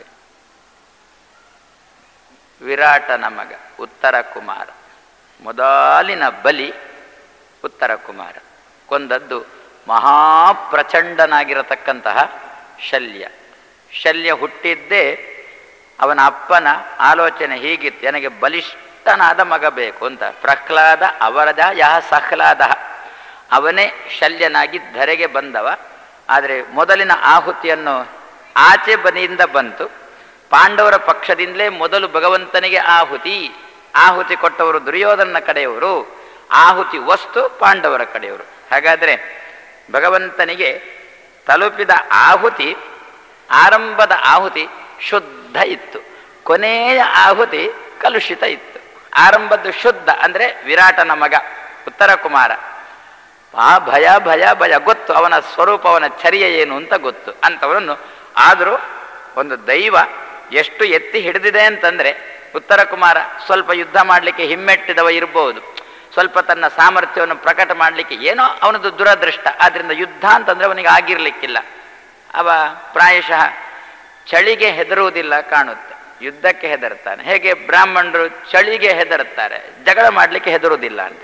A: ವಿರಾಟನ ಮಗ ಉತ್ತರ ಕುಮಾರ. ಮೊದಲಿನ ಬಲಿ ಉತ್ತರ ಕುಮಾರ. ಕೊಂದದ್ದು ಮಹಾಪ್ರಚಂಡನಾಗಿರತಕ್ಕಂತಹ ಶಲ್ಯ. ಶಲ್ಯ ಹುಟ್ಟಿದ್ದೇ ಅವನ ಅಪ್ಪನ ಆಲೋಚನೆ ಹೀಗಿತ್ತು, ನನಗೆ ಬಲಿಷ್ಠನಾದ ಮಗ ಬೇಕು ಅಂತ. ಪ್ರಹ್ಲಾದ ಅವರಜ ಯಹ ಸಹ್ಲಾದ, ಅವನೇ ಶಲ್ಯನಾಗಿ ಧರೆಗೆ ಬಂದವ. ಆದರೆ ಮೊದಲಿನ ಆಹುತಿಯನ್ನು ಆಚೆ ಬದಿಯಿಂದ ಬಂತು. ಪಾಂಡವರ ಪಕ್ಷದಿಂದಲೇ ಮೊದಲು ಭಗವಂತನಿಗೆ ಆಹುತಿ ಕೊಟ್ಟವರು ದುರ್ಯೋಧನ ಕಡೆಯವರು, ಆಹುತಿ ವಸ್ತು ಪಾಂಡವರ ಕಡೆಯವರು. ಹಾಗಾದರೆ ಭಗವಂತನಿಗೆ ತಲುಪಿದ ಆಹುತಿ, ಆರಂಭದ ಆಹುತಿ ಶುದ್ಧ ಇತ್ತು, ಕೊನೆಯ ಆಹುತಿ ಕಲುಷಿತ ಇತ್ತು. ಆರಂಭದ್ದು ಶುದ್ಧ ಅಂದರೆ ವಿರಾಟನ ಮಗ ಉತ್ತರ ಕುಮಾರ. ಆ ಭಯ ಭಯ ಭಯ ಗೊತ್ತು, ಅವನ ಸ್ವರೂಪ, ಅವನ ಚರ್ಯ ಏನು ಅಂತ ಗೊತ್ತು ಅಂಥವನನ್ನು. ಆದರೂ ಒಂದು ದೈವ ಎಷ್ಟು ಎತ್ತಿ ಹಿಡಿದಿದೆ ಅಂತಂದರೆ, ಉತ್ತರ ಕುಮಾರ ಸ್ವಲ್ಪ ಯುದ್ಧ ಮಾಡಲಿಕ್ಕೆ ಹಿಮ್ಮೆಟ್ಟಿದವ ಇರ್ಬೋದು, ಸ್ವಲ್ಪ ತನ್ನ ಸಾಮರ್ಥ್ಯವನ್ನು ಪ್ರಕಟ ಮಾಡಲಿಕ್ಕೆ ಏನೋ ಅವನದು ದುರದೃಷ್ಟ. ಆದ್ದರಿಂದ ಯುದ್ಧ ಅಂತಂದರೆ ಅವನಿಗೆ ಆಗಿರಲಿಕ್ಕಿಲ್ಲ. ಅವ ಪ್ರಾಯಶಃ ಚಳಿಗೆ ಹೆದರುವುದಿಲ್ಲ ಕಾಣುತ್ತೆ, ಯುದ್ಧಕ್ಕೆ ಹೆದರ್ತಾನೆ. ಹೇಗೆ ಬ್ರಾಹ್ಮಣರು ಚಳಿಗೆ ಹೆದರುತ್ತಾರೆ, ಜಗಳ ಮಾಡಲಿಕ್ಕೆ ಹೆದರುವುದಿಲ್ಲ ಅಂತ.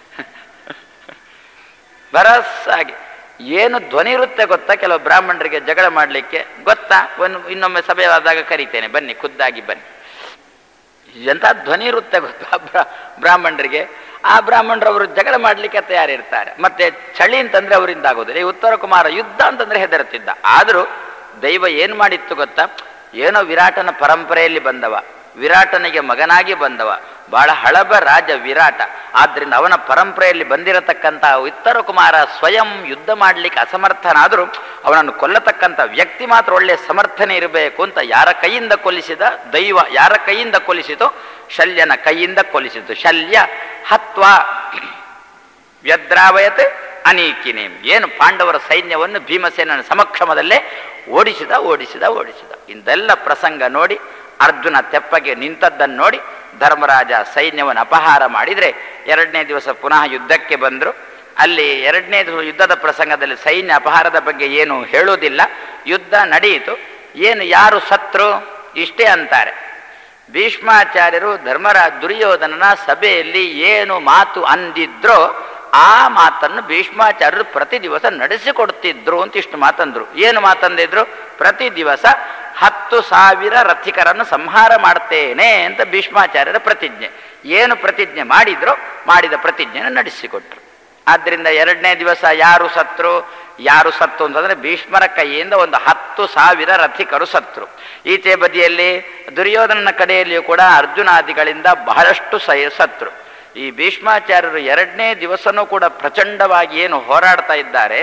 A: ಭರಸ್ಸಾಗಿ ಏನು ಧ್ವನಿ ಇರುತ್ತೆ ಗೊತ್ತಾ ಕೆಲವು ಬ್ರಾಹ್ಮಣರಿಗೆ ಜಗಳ ಮಾಡಲಿಕ್ಕೆ ಗೊತ್ತಾ? ಇನ್ನೊಮ್ಮೆ ಸಭೆಯಾದಾಗ ಕರಿತೇನೆ, ಬನ್ನಿ, ಖುದ್ದಾಗಿ ಬನ್ನಿ. ಎಂಥ ಧ್ವನಿ ಇರುತ್ತೆ ಗೊತ್ತಾ ಬ್ರಾಹ್ಮಣರಿಗೆ. ಆ ಬ್ರಾಹ್ಮಣರವರು ಜಗಳ ಮಾಡಲಿಕ್ಕೆ ತಯಾರಿರ್ತಾರೆ. ಮತ್ತೆ ಚಳಿ ಅಂತಂದ್ರೆ ಅವರಿಂದ ಆಗೋದಿಲ್ಲ. ಈ ಉತ್ತರ ಕುಮಾರ ಯುದ್ಧ ಅಂತಂದ್ರೆ ಹೆದರುತ್ತಿದ್ದ. ಆದರೂ ದೈವ ಏನು ಮಾಡಿತ್ತು ಗೊತ್ತಾ? ಏನೋ ವಿರಾಟನ ಪರಂಪರೆಯಲ್ಲಿ ಬಂದವ, ವಿರಾಟನಿಗೆ ಮಗನಾಗಿ ಬಂದವ, ಬಹಳ ಹಳಬ ರಾಜ ವಿರಾಟ. ಆದ್ದರಿಂದ ಅವನ ಪರಂಪರೆಯಲ್ಲಿ ಬಂದಿರತಕ್ಕಂಥ ಉತ್ತರ ಕುಮಾರ ಸ್ವಯಂ ಯುದ್ಧ ಮಾಡಲಿಕ್ಕೆ ಅಸಮರ್ಥನಾದರೂ ಅವನನ್ನು ಕೊಲ್ಲತಕ್ಕಂಥ ವ್ಯಕ್ತಿ ಮಾತ್ರ ಒಳ್ಳೆಯ ಸಮರ್ಥನೆ ಇರಬೇಕು ಅಂತ ಯಾರ ಕೈಯಿಂದ ಕೊಲ್ಲಿಸಿದ? ದೈವ ಯಾರ ಕೈಯಿಂದ ಕೊಲ್ಲಿಸಿತು? ಶಲ್ಯನ ಕೈಯಿಂದ ಕೊಲ್ಲಿಸಿತು. ಶಲ್ಯ ಹತ್ವಾ ವ್ಯದ್ರಾವಯತ್ ಅನೀಕಿನೇಮ್. ಏನು ಪಾಂಡವರ ಸೈನ್ಯವನ್ನು ಭೀಮಸೇನನ ಸಮಕ್ಷಮದಲ್ಲೇ ಓಡಿಸಿದ. ಇಂದೆಲ್ಲ ಪ್ರಸಂಗ ನೋಡಿ, ಅರ್ಜುನ ತೆಪ್ಪಗೆ ನಿಂತದ್ದನ್ನು ನೋಡಿ ಧರ್ಮರಾಜ ಸೈನ್ಯವನ್ನು ಅಪಹಾರ ಮಾಡಿದರೆ, ಎರಡನೇ ದಿವಸ ಪುನಃ ಯುದ್ಧಕ್ಕೆ ಬಂದರು. ಅಲ್ಲಿ ಎರಡನೇ ದಿವಸ ಯುದ್ಧದ ಪ್ರಸಂಗದಲ್ಲಿ ಸೈನ್ಯ ಅಪಹಾರದ ಬಗ್ಗೆ ಏನು ಹೇಳುವುದಿಲ್ಲ. ಯುದ್ಧ ನಡೆಯಿತು. ಏನು ಯಾರು ಸತ್ರು ಇಷ್ಟೇ ಅಂತಾರೆ. ಭೀಷ್ಮಾಚಾರ್ಯರು ದುರ್ಯೋಧನನ ಸಭೆಯಲ್ಲಿ ಏನು ಮಾತು ಅಂದಿದ್ರೋ ಆ ಮಾತನ್ನು ಭೀಷ್ಮಾಚಾರ್ಯರು ಪ್ರತಿ ದಿವಸ ನಡೆಸಿಕೊಡ್ತಿದ್ರು ಅಂತ ಇಷ್ಟು ಮಾತಂದ್ರು. ಏನು ಮಾತಂದಿದ್ರು? ಪ್ರತಿ ದಿವಸ 10,000 ರಥಿಕರನ್ನು ಸಂಹಾರ ಮಾಡ್ತೇನೆ ಅಂತ ಭೀಷ್ಮಾಚಾರ್ಯರ ಪ್ರತಿಜ್ಞೆ. ಏನು ಪ್ರತಿಜ್ಞೆ ಮಾಡಿದ್ರು, ಮಾಡಿದ ಪ್ರತಿಜ್ಞೆಯನ್ನು ನಡೆಸಿಕೊಟ್ರು. ಆದ್ದರಿಂದ ಎರಡನೇ ದಿವಸ ಯಾರು ಸತ್ತು ಅಂತಂದರೆ ಭೀಷ್ಮರ ಕೈಯಿಂದ ಒಂದು 10,000 ರಥಿಕರು ಸತ್ರು. ಈಚೆ ಬದಿಯಲ್ಲಿ ದುರ್ಯೋಧನನ ಕಡೆಯಲ್ಲಿಯೂ ಕೂಡ ಅರ್ಜುನಾದಿಗಳಿಂದ ಬಹಳಷ್ಟು ಸತ್ರು. ಈ ಭೀಷ್ಮಾಚಾರ್ಯರು ಎರಡನೇ ದಿವಸನೂ ಕೂಡ ಪ್ರಚಂಡವಾಗಿ ಏನು ಹೋರಾಡ್ತಾ ಇದ್ದಾರೆ.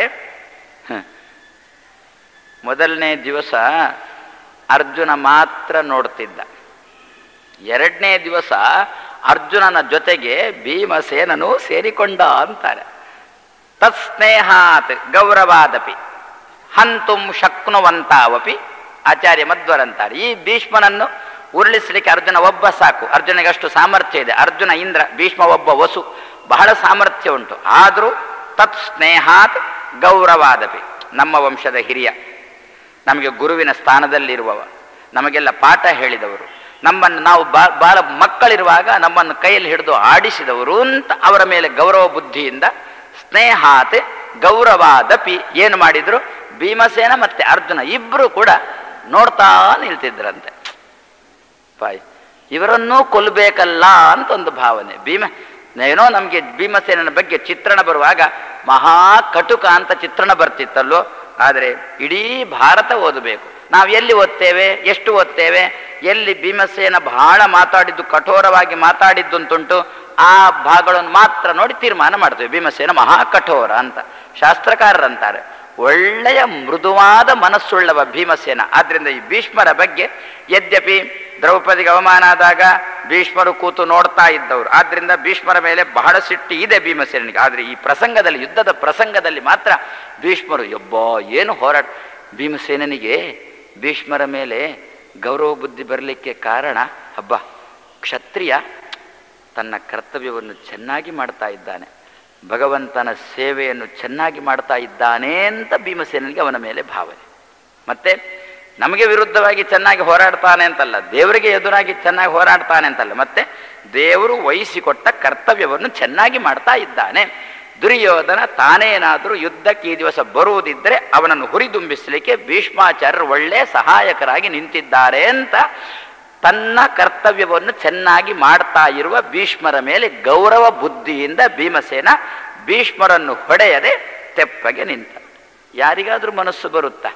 A: ಮೊದಲನೇ ದಿವಸ ಅರ್ಜುನ ಮಾತ್ರ ನೋಡ್ತಿದ್ದ. ಎರಡನೇ ದಿವಸ ಅರ್ಜುನನ ಜೊತೆಗೆ ಭೀಮಸೇನನು ಸೇರಿಕೊಂಡ ಅಂತಾರೆ. ತತ್ಸ್ನೇಹಾತ್ ಗೌರವಾದಪಿ ಹಂತುಂ ಶಕ್ನುವಂತಾವಪಿ ಆಚಾರ್ಯ ಮಧ್ವರಂತಾರೆ. ಈ ಭೀಷ್ಮನನ್ನು ಉರುಳಿಸಲಿಕ್ಕೆ ಅರ್ಜುನ ಒಬ್ಬ ಸಾಕು. ಅರ್ಜುನಿಗೆ ಅಷ್ಟು ಸಾಮರ್ಥ್ಯ ಇದೆ. ಅರ್ಜುನ ಇಂದ್ರ, ಭೀಷ್ಮ ಒಬ್ಬ ವಸು, ಬಹಳ ಸಾಮರ್ಥ್ಯ ಉಂಟು. ಆದರೂ ತತ್ ಸ್ನೇಹಾತ್ ಗೌರವಾದಪಿ, ನಮ್ಮ ವಂಶದ ಹಿರಿಯ, ನಮಗೆ ಗುರುವಿನ ಸ್ಥಾನದಲ್ಲಿರುವವ, ನಮಗೆಲ್ಲ ಪಾಠ ಹೇಳಿದವರು, ನಮ್ಮನ್ನು ನಾವು ಬಾಲ ಮಕ್ಕಳಿರುವಾಗ ನಮ್ಮನ್ನು ಕೈಯಲ್ಲಿ ಹಿಡಿದು ಆಡಿಸಿದವರು ಅಂತ ಅವರ ಮೇಲೆ ಗೌರವ ಬುದ್ಧಿಯಿಂದ ಸ್ನೇಹಾತ್ ಗೌರವಾದಪಿ ಏನು ಮಾಡಿದ್ರು? ಭೀಮಸೇನ ಮತ್ತೆ ಅರ್ಜುನ ಇಬ್ಬರು ಕೂಡ ನೋಡ್ತಾ ನಿಲ್ತಿದ್ರಂತೆ. ಇವರನ್ನೂ ಕೊಲ್ಲಬೇಕಲ್ಲ ಅಂತ ಒಂದು ಭಾವನೆ. ಏನೋ ನಮಗೆ ಭೀಮಸೇನನ ಬಗ್ಗೆ ಚಿತ್ರಣ ಬರುವಾಗ ಮಹಾ ಕಟುಕ ಅಂತ ಚಿತ್ರಣ ಬರ್ತಿತ್ತಲ್ಲೋ. ಆದರೆ ಇಡೀ ಭಾರತ ಓದಬೇಕು. ನಾವು ಎಲ್ಲಿ ಓದ್ತೇವೆ, ಎಷ್ಟು ಓದ್ತೇವೆ? ಎಲ್ಲಿ ಭೀಮಸೇನ ಬಹಳ ಮಾತಾಡಿದ್ದು, ಕಠೋರವಾಗಿ ಮಾತಾಡಿದ್ದು ಅಂತುಂಟು, ಆ ಭಾಗಗಳನ್ನು ಮಾತ್ರ ನೋಡಿ ತೀರ್ಮಾನ ಮಾಡ್ತೇವೆ. ಭೀಮಸೇನ ಮಹಾಕಠೋರ ಅಂತ ಶಾಸ್ತ್ರಕಾರರಂತಾರೆ. ಒಳ್ಳೆಯ ಮೃದುವಾದ ಮನಸ್ಸುಳ್ಳವ ಭೀಮಸೇನ. ಆದ್ರಿಂದ ಈ ಭೀಷ್ಮರ ಬಗ್ಗೆ, ಯದ್ಯಪಿ ದ್ರೌಪದಿಗೆ ಅವಮಾನ ಆದಾಗ ಭೀಷ್ಮರು ಕೂತು ನೋಡ್ತಾ ಇದ್ದವರು, ಆದ್ರಿಂದ ಭೀಷ್ಮರ ಮೇಲೆ ಬಹಳ ಸಿಟ್ಟು ಇದೆ ಭೀಮಸೇನಿಗೆ. ಆದರೆ ಈ ಪ್ರಸಂಗದಲ್ಲಿ, ಯುದ್ಧದ ಪ್ರಸಂಗದಲ್ಲಿ ಮಾತ್ರ ಭೀಷ್ಮರು ಏನು ಹೋರಾಟ. ಭೀಮಸೇನಿಗೆ ಭೀಷ್ಮರ ಮೇಲೆ ಗೌರವ ಬುದ್ಧಿ ಬರಲಿಕ್ಕೆ ಕಾರಣ, ಕ್ಷತ್ರಿಯ ತನ್ನ ಕರ್ತವ್ಯವನ್ನು ಚೆನ್ನಾಗಿ ಮಾಡ್ತಾ ಇದ್ದಾನೆ, ಭಗವಂತನ ಸೇವೆಯನ್ನು ಚೆನ್ನಾಗಿ ಮಾಡ್ತಾ ಇದ್ದಾನೆ ಅಂತ ಭೀಮಸೇನಿಗೆ ಅವನ ಮೇಲೆ ಭಾವನೆ. ಮತ್ತೆ ನಮಗೆ ವಿರುದ್ಧವಾಗಿ ಚೆನ್ನಾಗಿ ಹೋರಾಡ್ತಾನೆ ಅಂತಲ್ಲ, ದೇವರಿಗೆ ಎದುರಾಗಿ ಚೆನ್ನಾಗಿ ಹೋರಾಡ್ತಾನೆ ಅಂತಲ್ಲ, ಮತ್ತೆ ದೇವರು ವಹಿಸಿಕೊಟ್ಟ ಕರ್ತವ್ಯವನ್ನು ಚೆನ್ನಾಗಿ ಮಾಡ್ತಾ ಇದ್ದಾನೆ. ದುರ್ಯೋಧನ ತಾನೇನಾದರೂ ಯುದ್ಧಕ್ಕೆ ಈ ದಿವಸ ಬರುವುದಿದ್ದರೆ ಅವನನ್ನು ಹುರಿದುಂಬಿಸಲಿಕ್ಕೆ ಭೀಷ್ಮಾಚಾರ್ಯರು ಒಳ್ಳೆ ಸಹಾಯಕರಾಗಿ ನಿಂತಿದ್ದಾರೆ ಅಂತ ತನ್ನ ಕರ್ತವ್ಯವನ್ನು ಚೆನ್ನಾಗಿ ಮಾಡ್ತಾ ಇರುವ ಭೀಷ್ಮರ ಮೇಲೆ ಗೌರವ ಬುದ್ಧಿಯಿಂದ ಭೀಮಸೇನ ಭೀಷ್ಮರನ್ನು ಹೊಡೆಯದೆ ತೆಪ್ಪಗೆ ನಿಂತ. ಯಾರಿಗಾದ್ರೂ ಮನಸ್ಸು ಬರುತ್ತಾ?